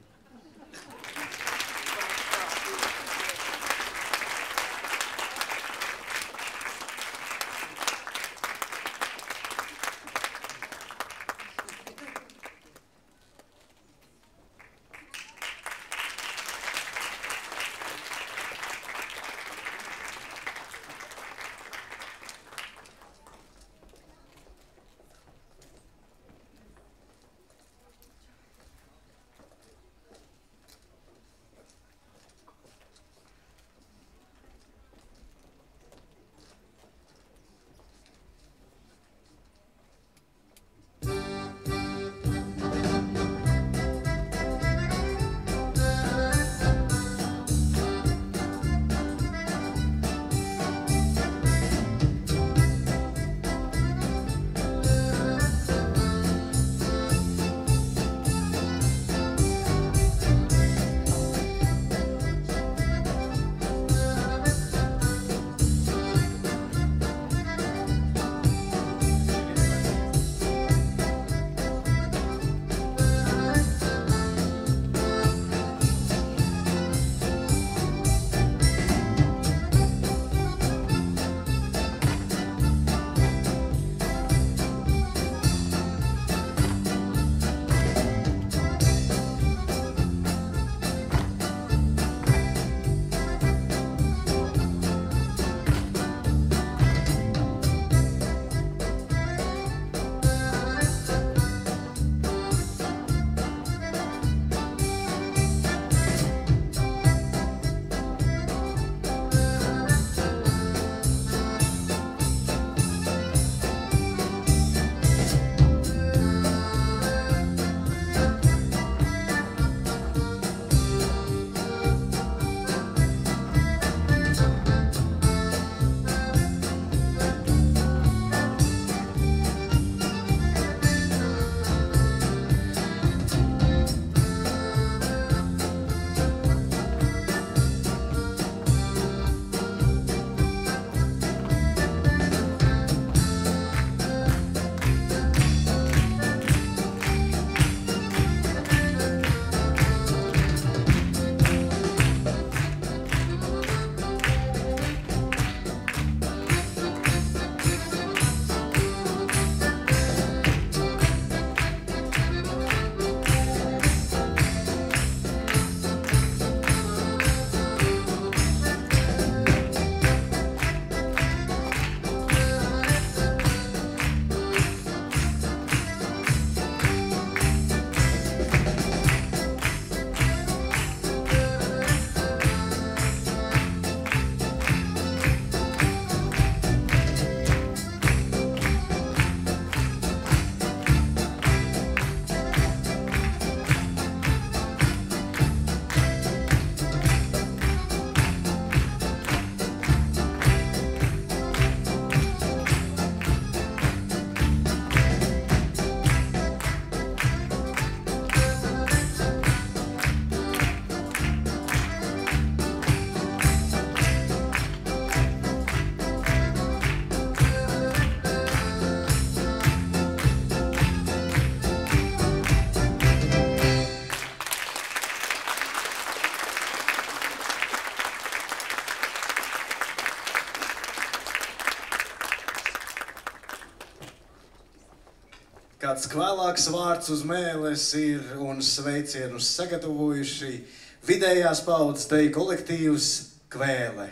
kāds kvēlāks vārds uz mēles ir un sveicienus sagatavojuši vidējās paudzes deju kolektīvs Kvēle.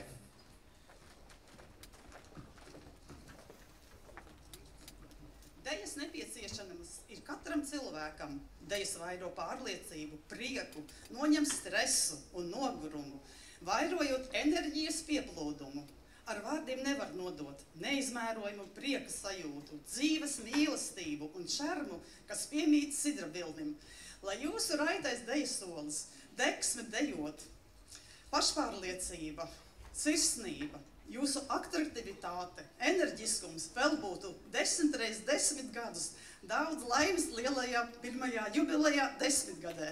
Dejas nepieciešamas ir katram cilvēkam. Dejas vairo pārliecību, prieku, noņem stresu un nogurumu, vairojot enerģijas pieplūdumu. Ar vārdiem nevar nodot neizmērojumu prieka sajūtu, dzīves mīlestību un šarmu, kas piemīt sidrabilnim. Lai jūsu raitais dejasolis, deksme dejot, pašpārliecība, sirsnība, jūsu atraktivitāte, enerģiskums vēl būtu desmit reiz desmit gadus. Daudz laimes lielajā pirmajā jubilejā desmitgadē.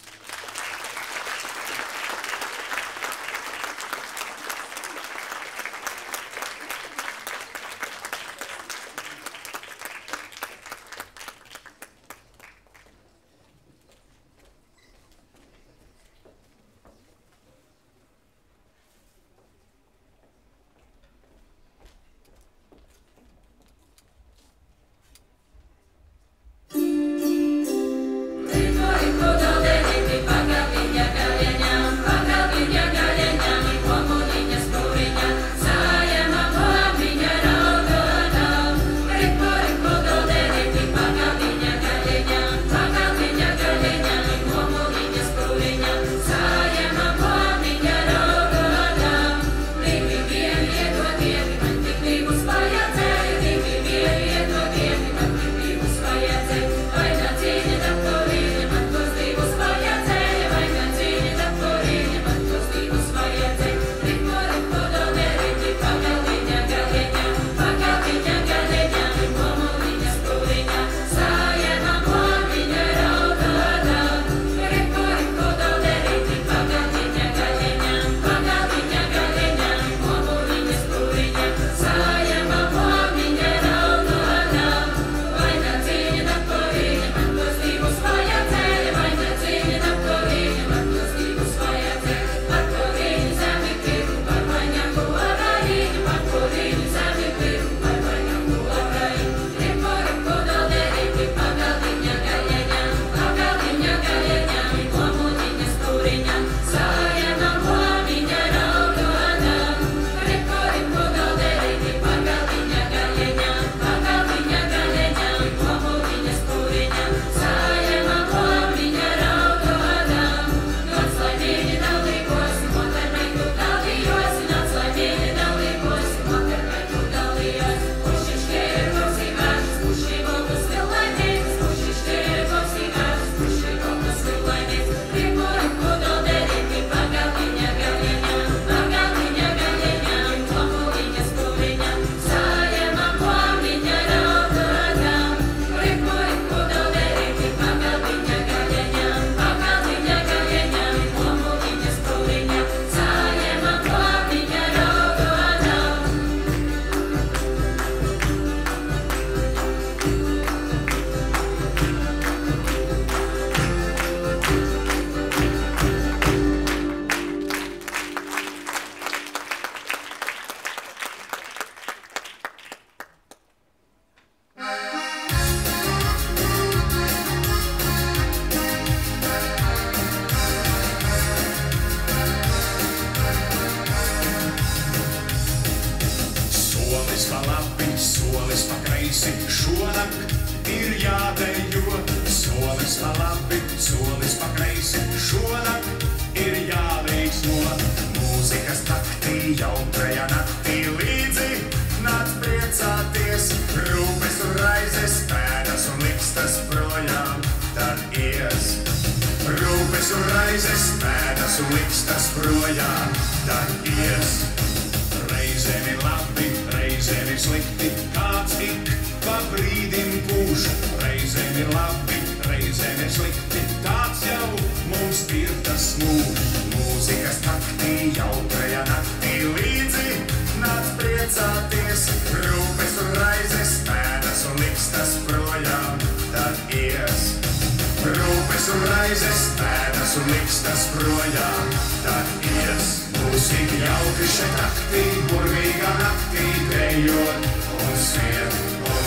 Jauki šeit naktī, burvīgā naktī, dejot un sviet un tu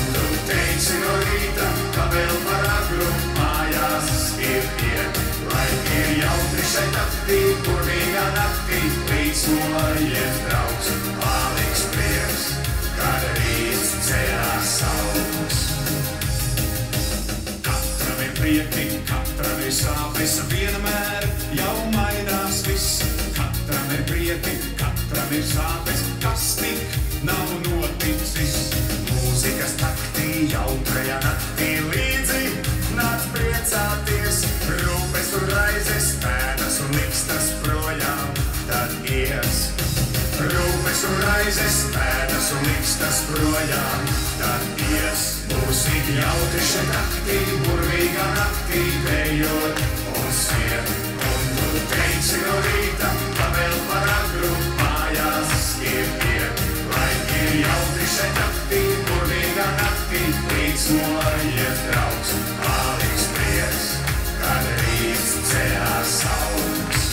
teici no rīta, ka vēl par agru mājās ir iet. Lai ir jautri šeit naktī, burvīgā naktī, līdzojies draugs, paliks prieks, kad rīts ceļās saules. Katram ir prieki, katram ir sāpes, vienmēr jau mainās viss. Katram ir prieki, katram ir sāpes, kas tik nav noticis. Mūzikas taktī, jautrajā naktī līdzi nāc priecāties. Rūpes un raizes, pēdas un likstas projām tad ies. Rūpes un raizes, pēdas un likstas projām tad ies. Mūzika jautri šeit naktī, burvīgā naktī, dejot un sien. Un tu teici no rīta, ka vēl par agru mājās ir iet. Lai ir jautri šeit naktī, burvīgā naktī, līdzojies draugs, paliks prieks, kad rīts ceļās saules.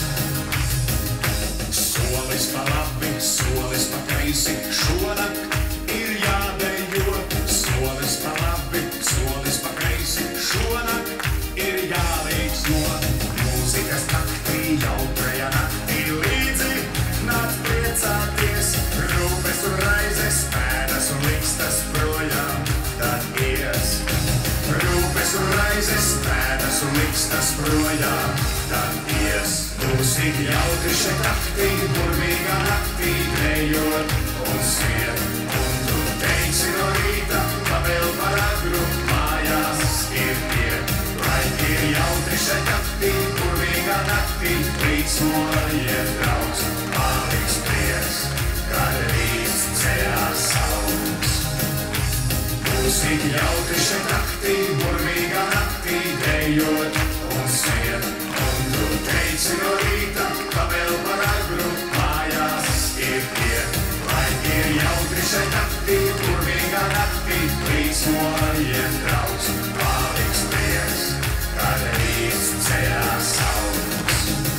Solis pa labi, solis pa kreisi, šonakt ir jādejo. Solis pa labi, solis pa kreisi, šonakt ir jālīdzno. Mūzikas naktī, jautrajā naktī līdzi nāc priecāties. Rūpes un raizes, pēdas un likstas projām tad ies. Rūpes un raizes, pēdas un likstas projām tad ies. Mūzika jautri šeit naktī, burvīgā naktī, dejot un sien. Un tu teici no rīta, ka vēl par agru mājās ir iet. Lai ir jautri šeit naktī, burvīgā naktī, līdzojies draugs, paliks prieks, kad rīts ceļās saules. Mūzika jautri šeit naktī, burvīgā naktī, dejot un sien. Un tu teici no rīta, ka vēl par agru mājās ir iet. Lai ir jautri šeit naktī, burvīgā naktī, līdzojies draugs, paliks prieks, kad rīts ceļās saules.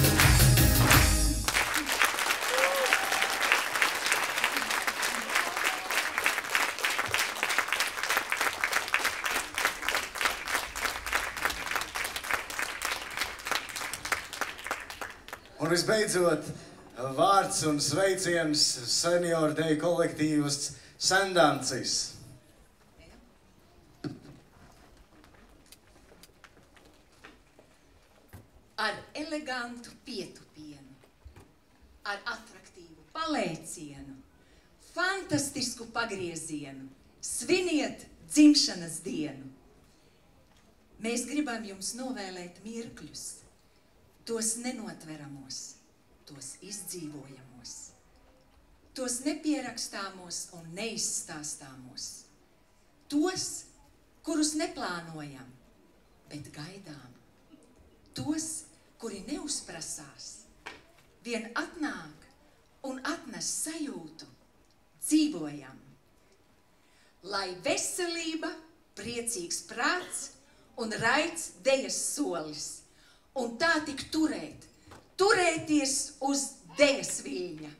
Un visbeidzot, vārds un sveiciens senioru deju kolektīvas Sendancis. Ar elegantu pietupienu, ar atraktīvu palēcienu, fantastisku pagriezienu, sviniet dzimšanas dienu. Mēs gribam jums novēlēt mirkļus, tos nenotveramos, tos izdzīvojamos, tos nepierakstāmos un neizstāstāmos, tos, kurus neplānojam, bet gaidām, tos, kuri neuzprasās, vien atnāk un atnes sajūtu, dzīvojam. Lai veselība, priecīgs prāts un raids dejas solis, un tā tik turēt, turēties uz dejas viļņa.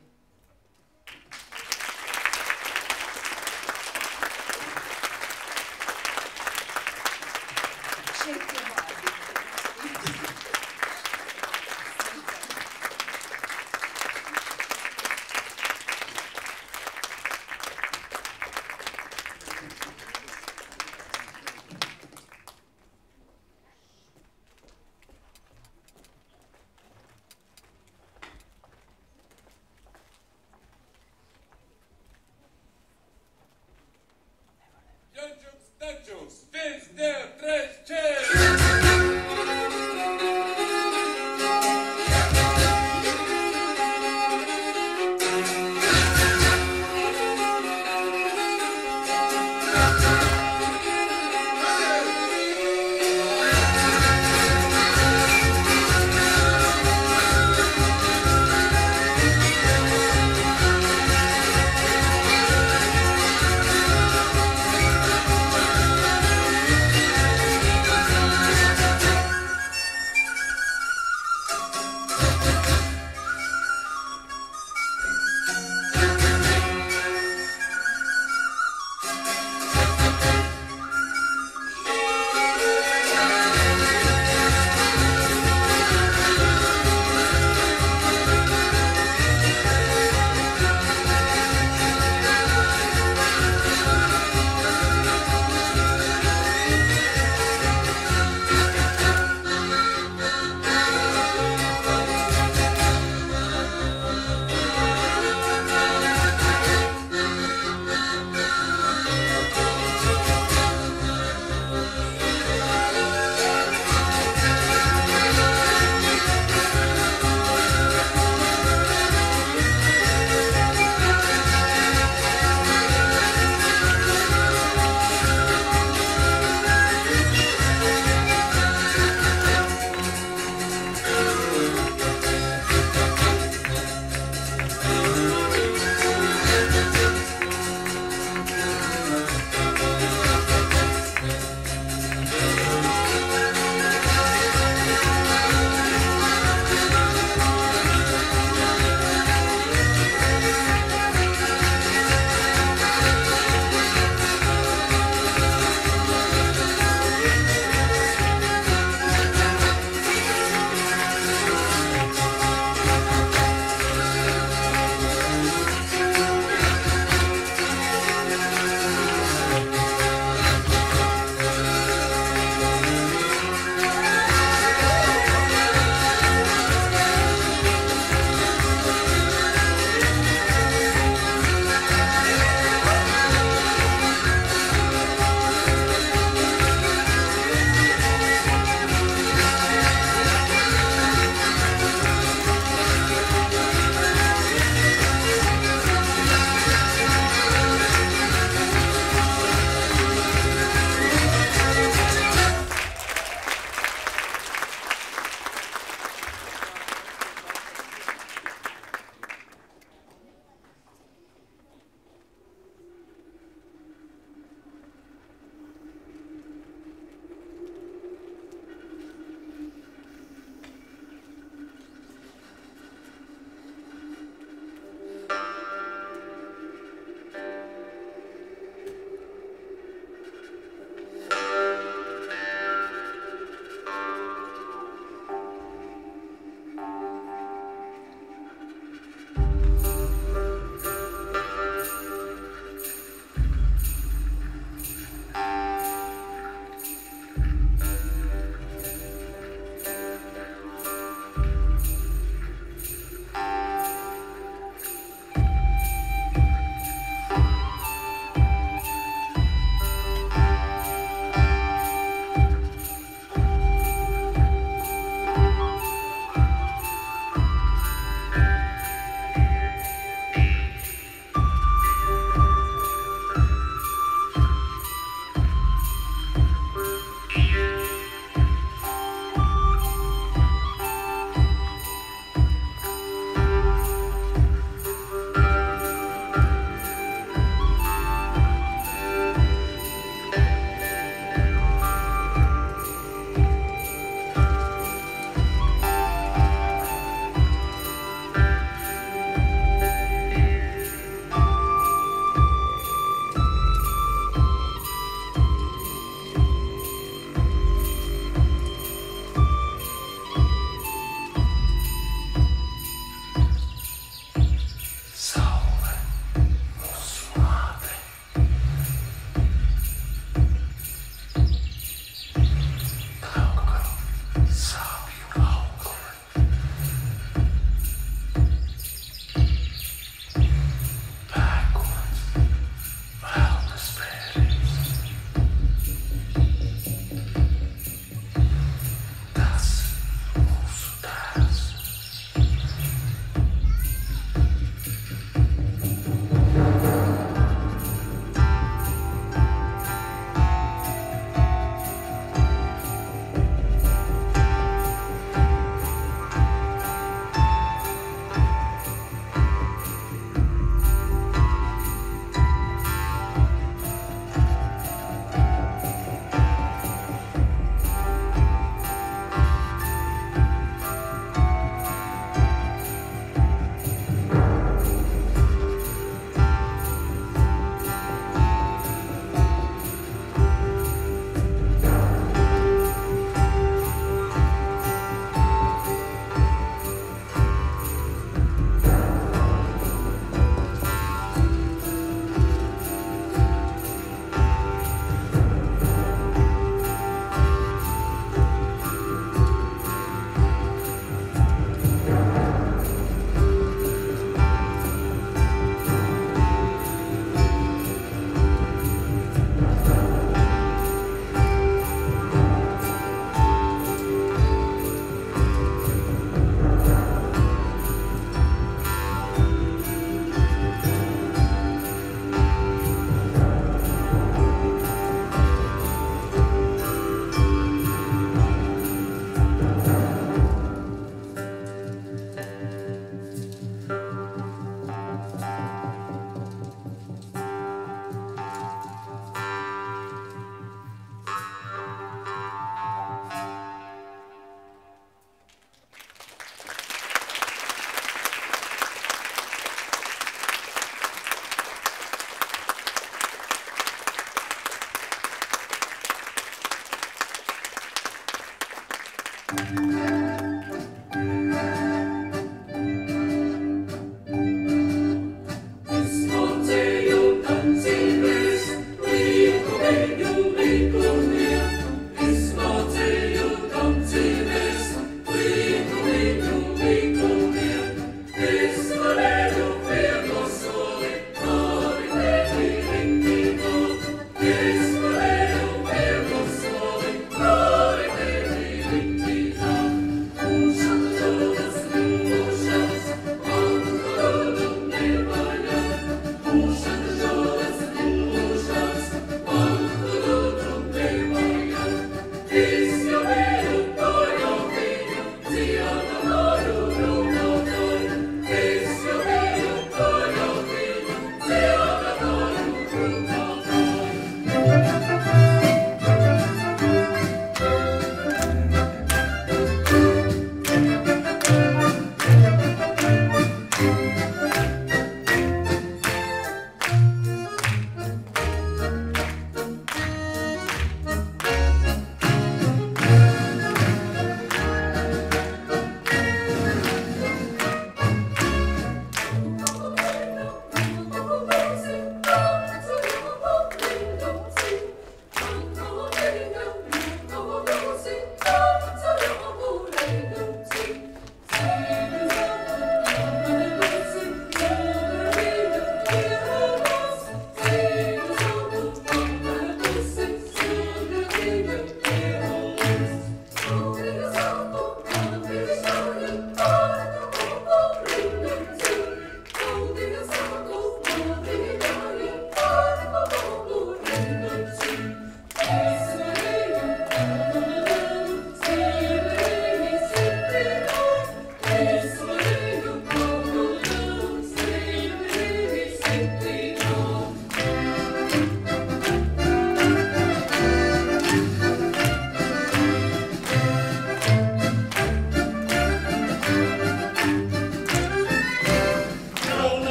Šeit ir vārdi.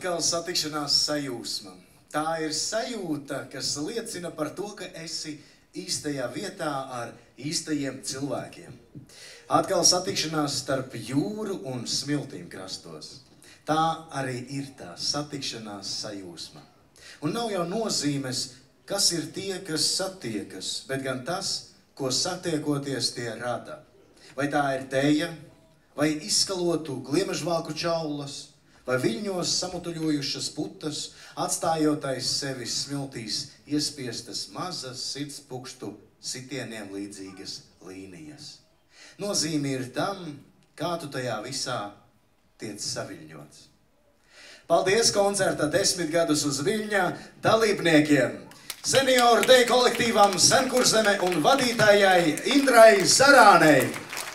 Atkal satikšanās sajūsma. Tā ir sajūta, kas liecina par to, ka esi īstajā vietā ar īstajiem cilvēkiem. Atkal satikšanās starp jūru un smiltīm krastos. Tā arī ir tā satikšanās sajūsma. Un nav jau nozīmes, kas ir tie, kas satiekas, bet gan tas, ko satiekoties tie rada. Vai tā ir teja, vai izskalotu gliemežvāku čaulas, vai viļņos samutuļojušas putas, atstājot aiz sevis smiltīs iespiestas mazas sirdspukštu sitieniem līdzīgas līnijas. Nozīme ir tam, kā tu tajā visā tiec saviļņots. Paldies koncerta desmit gadus uz Viļņā dalībniekiem, senioru deju kolektīvam Senkurzeme un vadītājai Indrai Sarānei.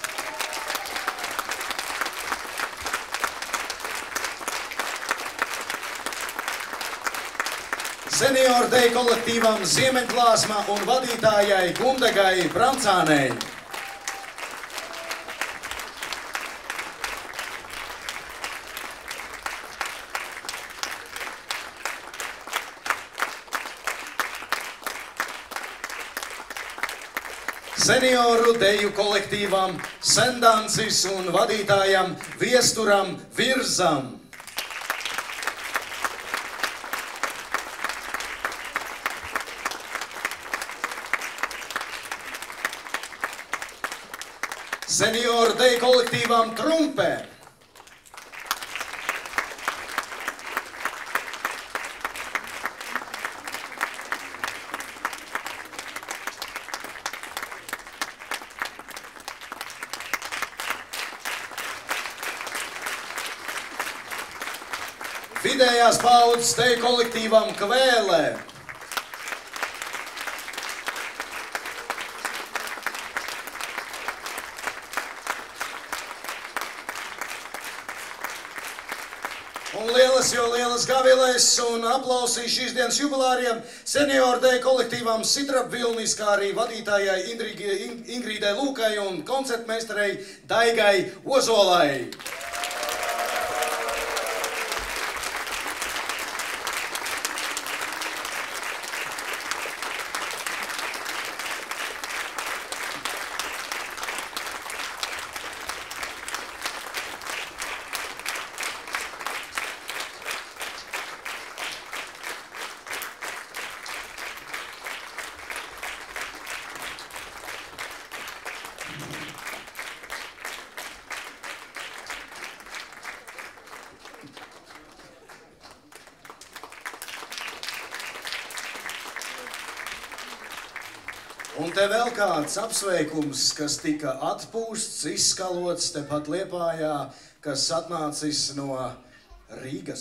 Senioru deju kolektīvam Ziemeņplāsma un vadītājai Gundegai Brancānei. Senioru deju kolektīvam Sendancis un vadītājam Viesturam Virzam. Senioru deju kolektīvam Trumpē. Vidējās paudzes deju kolektīvam Kvēlē. Un lielas, jo lielas gavilēs un aplausīs šīs dienas jubilāriem senioru deju kolektīvam Sidrab Vilnis, kā arī vadītājai Ingrīdai Lūkai un koncertmeistarei Daigai Ozolai. Un te vēl kāds apsveikums, kas tika atpūsts, izskalots tepat Liepājā, kas atnācis no Rīgas.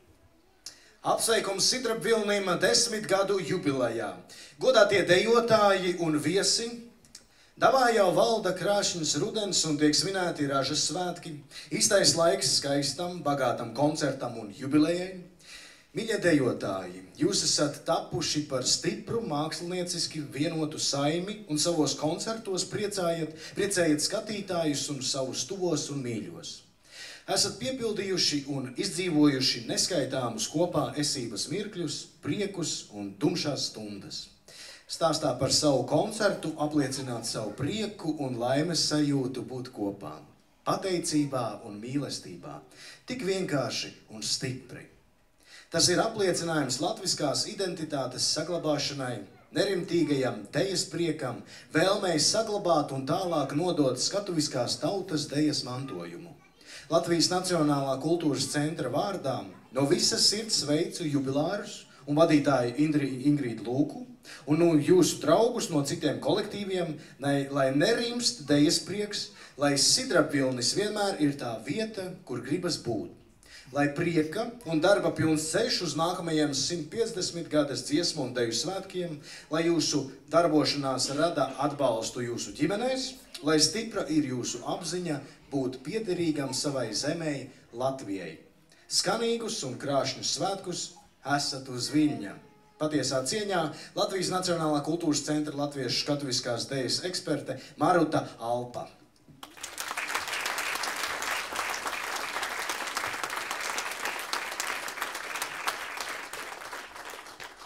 Apsveikums Sidrab Vilnim desmit gadu jubilejā. Godātie dejotāji un viesi, Davā jau valda krāšņas rudens un tiek svinēti ražas svētki. Īstais laiks skaistam, bagātam koncertam un jubilejai. Mīļie dejotāji, jūs esat tapuši par stipru, mākslinieciski vienotu saimi un savos koncertos priecājat, priecējat skatītājus un savus tuvos un mīļos. Esat piepildījuši un izdzīvojuši neskaitāmus kopā esības mirkļus, priekus un tumšās stundas. Stāstā par savu koncertu apliecināt savu prieku un laimes sajūtu būt kopā. Pateicībā un mīlestībā. Tik vienkārši un stipri. Tas ir apliecinājums latviskās identitātes saglabāšanai, nerimtīgajam dejas priekam, vēlmei saglabāt un tālāk nodot skatuviskās tautas dejas mantojumu. Latvijas Nacionālā kultūras centra vārdā no visas sirds sveicu jubilārus un vadītāju Ingrīdu Lūku un no jūsu draugus no citiem kolektīviem, lai nerimst dejas prieks, lai Sidrab Vilnis vienmēr ir tā vieta, kur gribas būt. Lai prieka un darba pilns ceļš uz nākamajiem simt piecdesmit gadas dziesmu un deju svētkiem, lai jūsu darbošanās rada atbalstu jūsu ģimenēs, lai stipra ir jūsu apziņa būt piederīgam savai zemei Latvijai. Skanīgus un krāšņus svētkus esat uz Viļņa. Patiesā cieņā Latvijas Nacionālā kultūras centra latviešu skatuviskās dejas eksperte Maruta Alpa.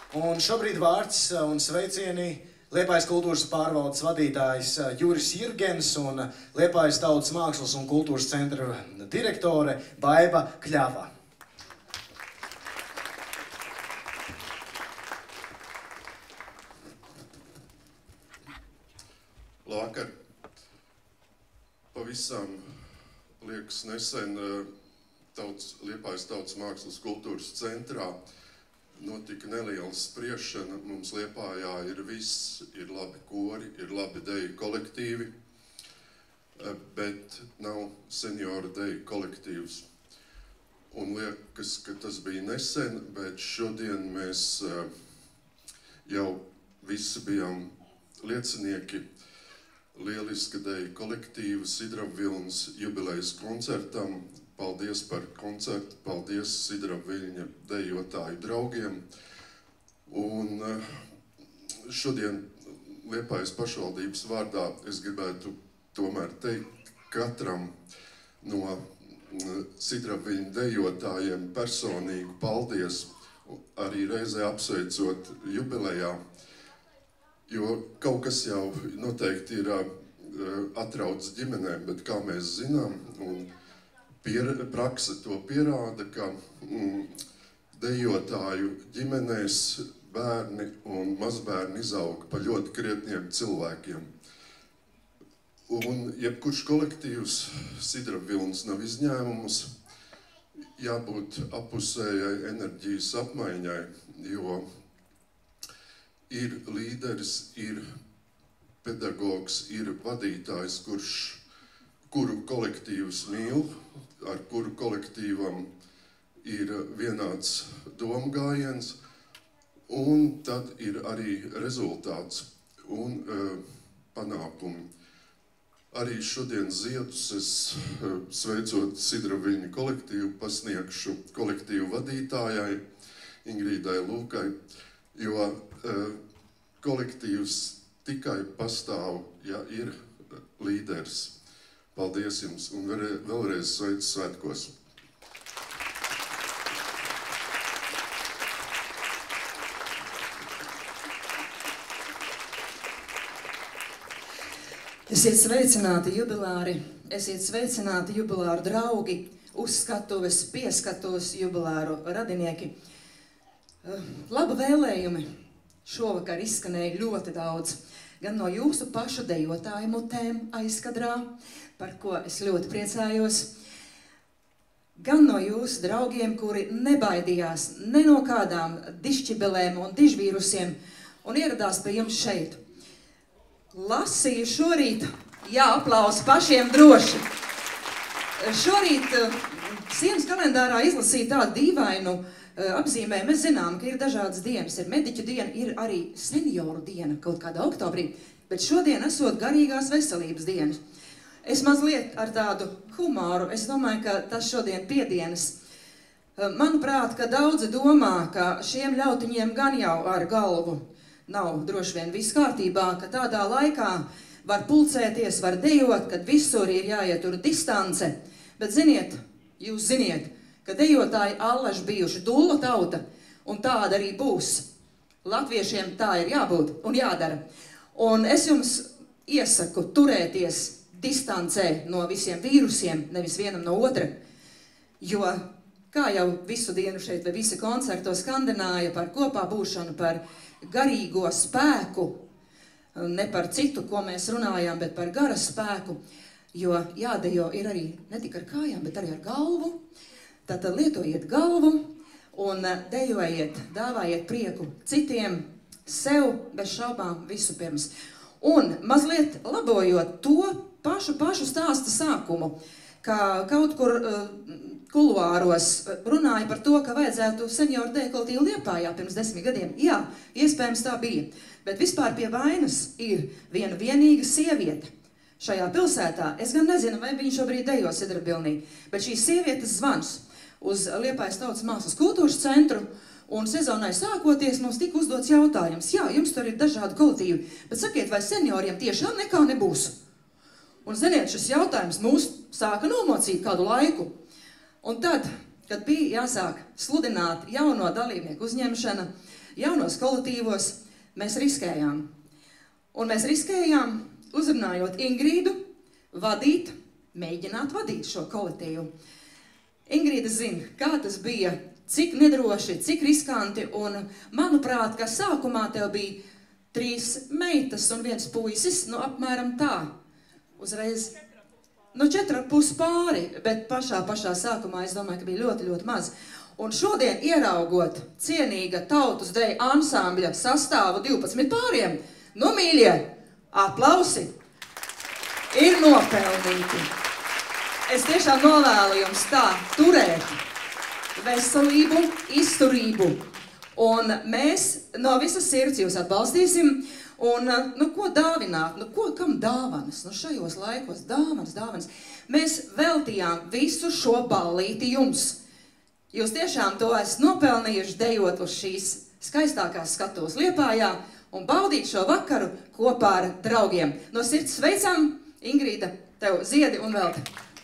Un šobrīd vārds un sveicieni Liepājas kultūras pārvaldes vadītājs Juris Jirgens un Liepājas tautas mākslas un kultūras centra direktore Baiba Kļava. Labvakar. Pavisam, liekas, nesen tautas, Liepājas tautas mākslas kultūras centrā notika neliela spriešana. Mums Liepājā ir viss, ir labi kori, ir labi deju kolektīvi, bet nav senioru deju kolektīvs. Un liekas, ka tas bija nesen, bet šodien mēs jau visi bijām liecinieki lieliska deju kolektīva Sidrabvilnas jubilejas koncertam. Paldies par koncertu, paldies Sidrabviļņa dejotāju draugiem. Un šodien Liepājas pašvaldības vārdā es gribētu tomēr teikt katram no Sidrabviļņa dejotājiem personīgu paldies, arī reizē apsveicot jubilejā. Jo kaut kas jau noteikti ir atrauc ģimenēm, bet kā mēs zinām, un pier, prakse to pierāda, ka mm, dejotāju ģimenēs bērni un mazbērni izaug pa ļoti krietniem cilvēkiem. Un jebkurš kolektīvs Sidrabvilnas nav izņēmums, jābūt apusējai enerģijas apmaiņai, jo ir līderis, ir pedagogs, ir vadītājs, kurš, kuru kolektīvs mīl, ar kuru kolektīvam ir vienāds domgājiens, un tad ir arī rezultāts un uh, panākumi. Arī šodien ziedus es uh, sveicot Sidrabviļņa kolektīvu pasniegšu kolektīvu vadītājai Ingrīdai Lūkai, jo uh, kolektīvs tikai pastāv, ja ir līderis. Paldies jums un vēlreiz sveicu svētkos. Esiet sveicināti jubilāri, esiet sveicināti jubilāru draugi, uzskatuves, pieskatos jubilāru radinieki. Labu vēlējumi šovakar izskanēja ļoti daudz, gan no jūsu pašu dejotāju mutēm aizkadrā, par ko es ļoti priecājos, gan no jūsu draugiem, kuri nebaidījās ne no kādām dišķibelēm un dižvīrusiem un ieradās pie jums šeit. Lasīju šorīt, jā, aplausi pašiem droši. Šorīt sienas kalendārā izlasīju tādu dīvainu apzīmē. Mēs zinām, ka ir dažādas dienas, ir mediķu diena, ir arī senioru diena kaut kādā oktobrī, bet šodien esot garīgās veselības dienas. Es mazliet ar tādu humoru, es domāju, ka tas šodien piedienas. Manuprāt, ka daudzi domā, ka šiem ļautiņiem gan jau ar galvu nav droši vien viss kārtībā, ka tādā laikā var pulcēties, var dejot, kad visur ir jāietur distance. Bet ziniet, jūs ziniet, ka dejotāji allaži bijuši dulla tauta, un tāda arī būs. Latviešiem tā ir jābūt un jādara. Un es jums iesaku turēties distancē no visiem vīrusiem, nevis vienam no otra, jo, kā jau visu dienu šeit vai visi koncerto skandināja par kopā būšanu, par garīgo spēku, ne par citu, ko mēs runājām, bet par gara spēku, jo jādejo ir arī ne tikai ar kājām, bet arī ar galvu. Tātad lietojiet galvu un dejojiet, dāvājiet prieku citiem, sev bez šaubām visu pirms. Un mazliet labojot to pašu, pašu stāsta sākumu, kā kaut kur uh, kuluāros runāja par to, ka vajadzētu senioru deju kolektīvu Liepājā pirms desmit gadiem. Jā, iespējams tā bija, bet vispār pie vainas ir viena vienīga sieviete šajā pilsētā. Es gan nezinu, vai viņa šobrīd dejo Sidrabvilnī, bet šīs sievietes zvans uz Liepājas tautas mākslas kultūras centru, un sezonai sākoties mums tika uzdots jautājums. Jā, jums tur ir dažādi kolektīvi, bet sakiet, vai senioriem tiešām nekā nebūs? Un ziniet, šis jautājums mūs sāka nomocīt kādu laiku. Un tad, kad bija jāsāk sludināt jauno dalībnieku uzņemšana, jaunos kolektīvos, mēs riskējām. Un mēs riskējām, uzrunājot Ingrīdu, vadīt, mēģināt vadīt šo kolektīvu. Ingrīda zina, kā tas bija, cik nedroši, cik riskanti, un manuprāt, ka sākumā tev bija trīs meitas un viens puisis, nu apmēram tā, uzreiz, nu četri pus pāri, bet pašā, pašā sākumā es domāju, ka bija ļoti, ļoti maz. Un šodien ieraugot cienīga tautas deju ansambļa sastāvu divpadsmit pāriem, nu mīļie, aplausi ir nopelnīti. Es tiešām novēlu jums tā turēt veselību, izturību. Un mēs no visas sirds jūs atbalstīsim. Un, nu, ko dāvināt? Nu, ko, kam dāvanas? Nu, šajos laikos dāvanas, dāvanas. Mēs veltījām visu šo ballīti jums. Jūs tiešām to esat nopelnījuši dejot uz šīs skaistākās skatuves Liepājā un baudīt šo vakaru kopā ar draugiem. No sirds sveicam, Ingrīda, tev ziedi un velti.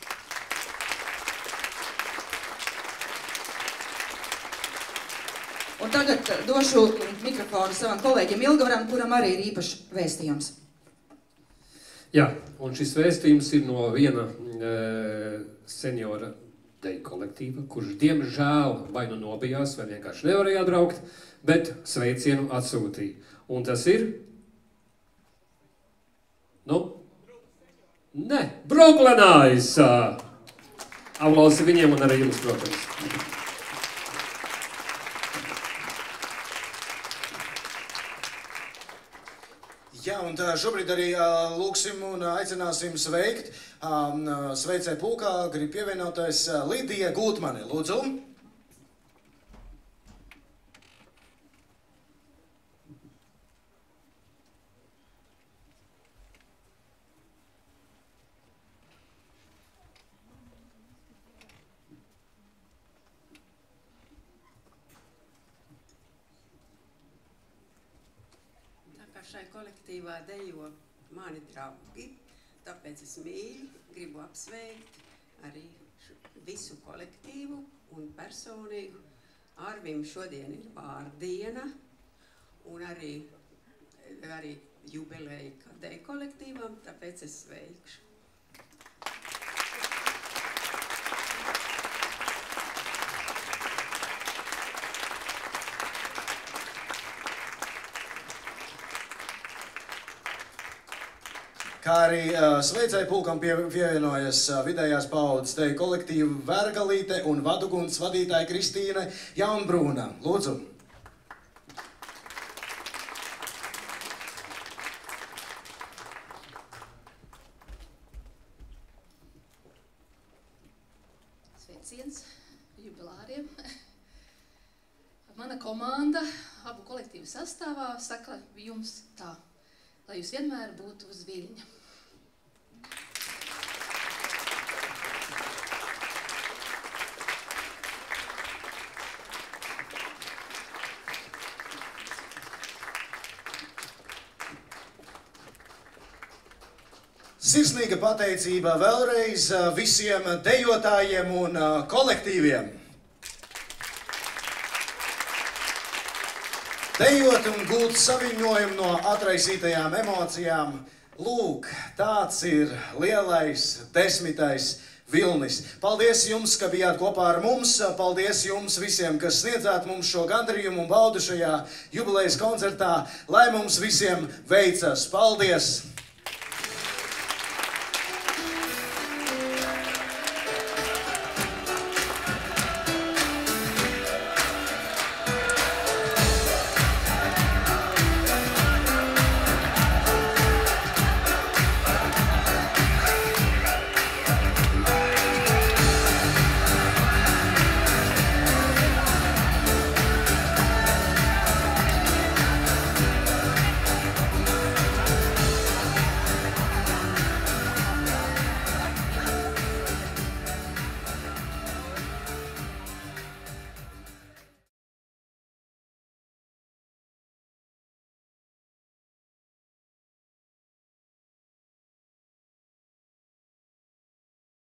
Un tagad došu mikrofonu savam kolēģim Ilgavaram, kuram arī ir īpašs vēstījums. Jā, un šis vēstījums ir no viena e, seniora deju kolektīva, kurš diemžēl vai nu nobijās, vai vienkārši nevarēja atbraukt, bet sveicienu atsūtīja. Un tas ir? Nu? Ne, Brooklynais! Aplausi viņiem un arī jums, protams. Jā, un tā šobrīd arī lūksim un aicināsim sveikt sveicē pulkā, grib pievienoties Lidija Gultmane. Lūdzu. Šai kolektīvā dejo mani draugi, tāpēc es mīļi gribu apsveikt arī visu kolektīvu un personīgu. Arvim šodien ir vārdiena un arī, arī jubileja deju kolektīvam, tāpēc es sveikšu. Kā arī uh, sveicēju pulkam pie, pievienojas uh, vidējās paaudzes deju kolektīvu Vergalīte un vaduguns vadītāja Kristīne Jaunbrūna. Lūdzu. Sveiciens jubilāriem. Mana komanda abu kolektīvu sastāvā saka jums tā, lai jūs vienmēr būtu uz viļņa. Sirsnīga pateicība vēlreiz visiem dejotājiem un kolektīviem. Dejot un gūt saviņojumu no atraisītajām emocijām. Lūk, tāds ir lielais desmitais vilnis. Paldies jums, ka bijāt kopā ar mums. Paldies jums visiem, kas sniedzāt mums šo gandarījumu un baudu šajā jubilejas koncertā. Lai mums visiem veicas. Paldies!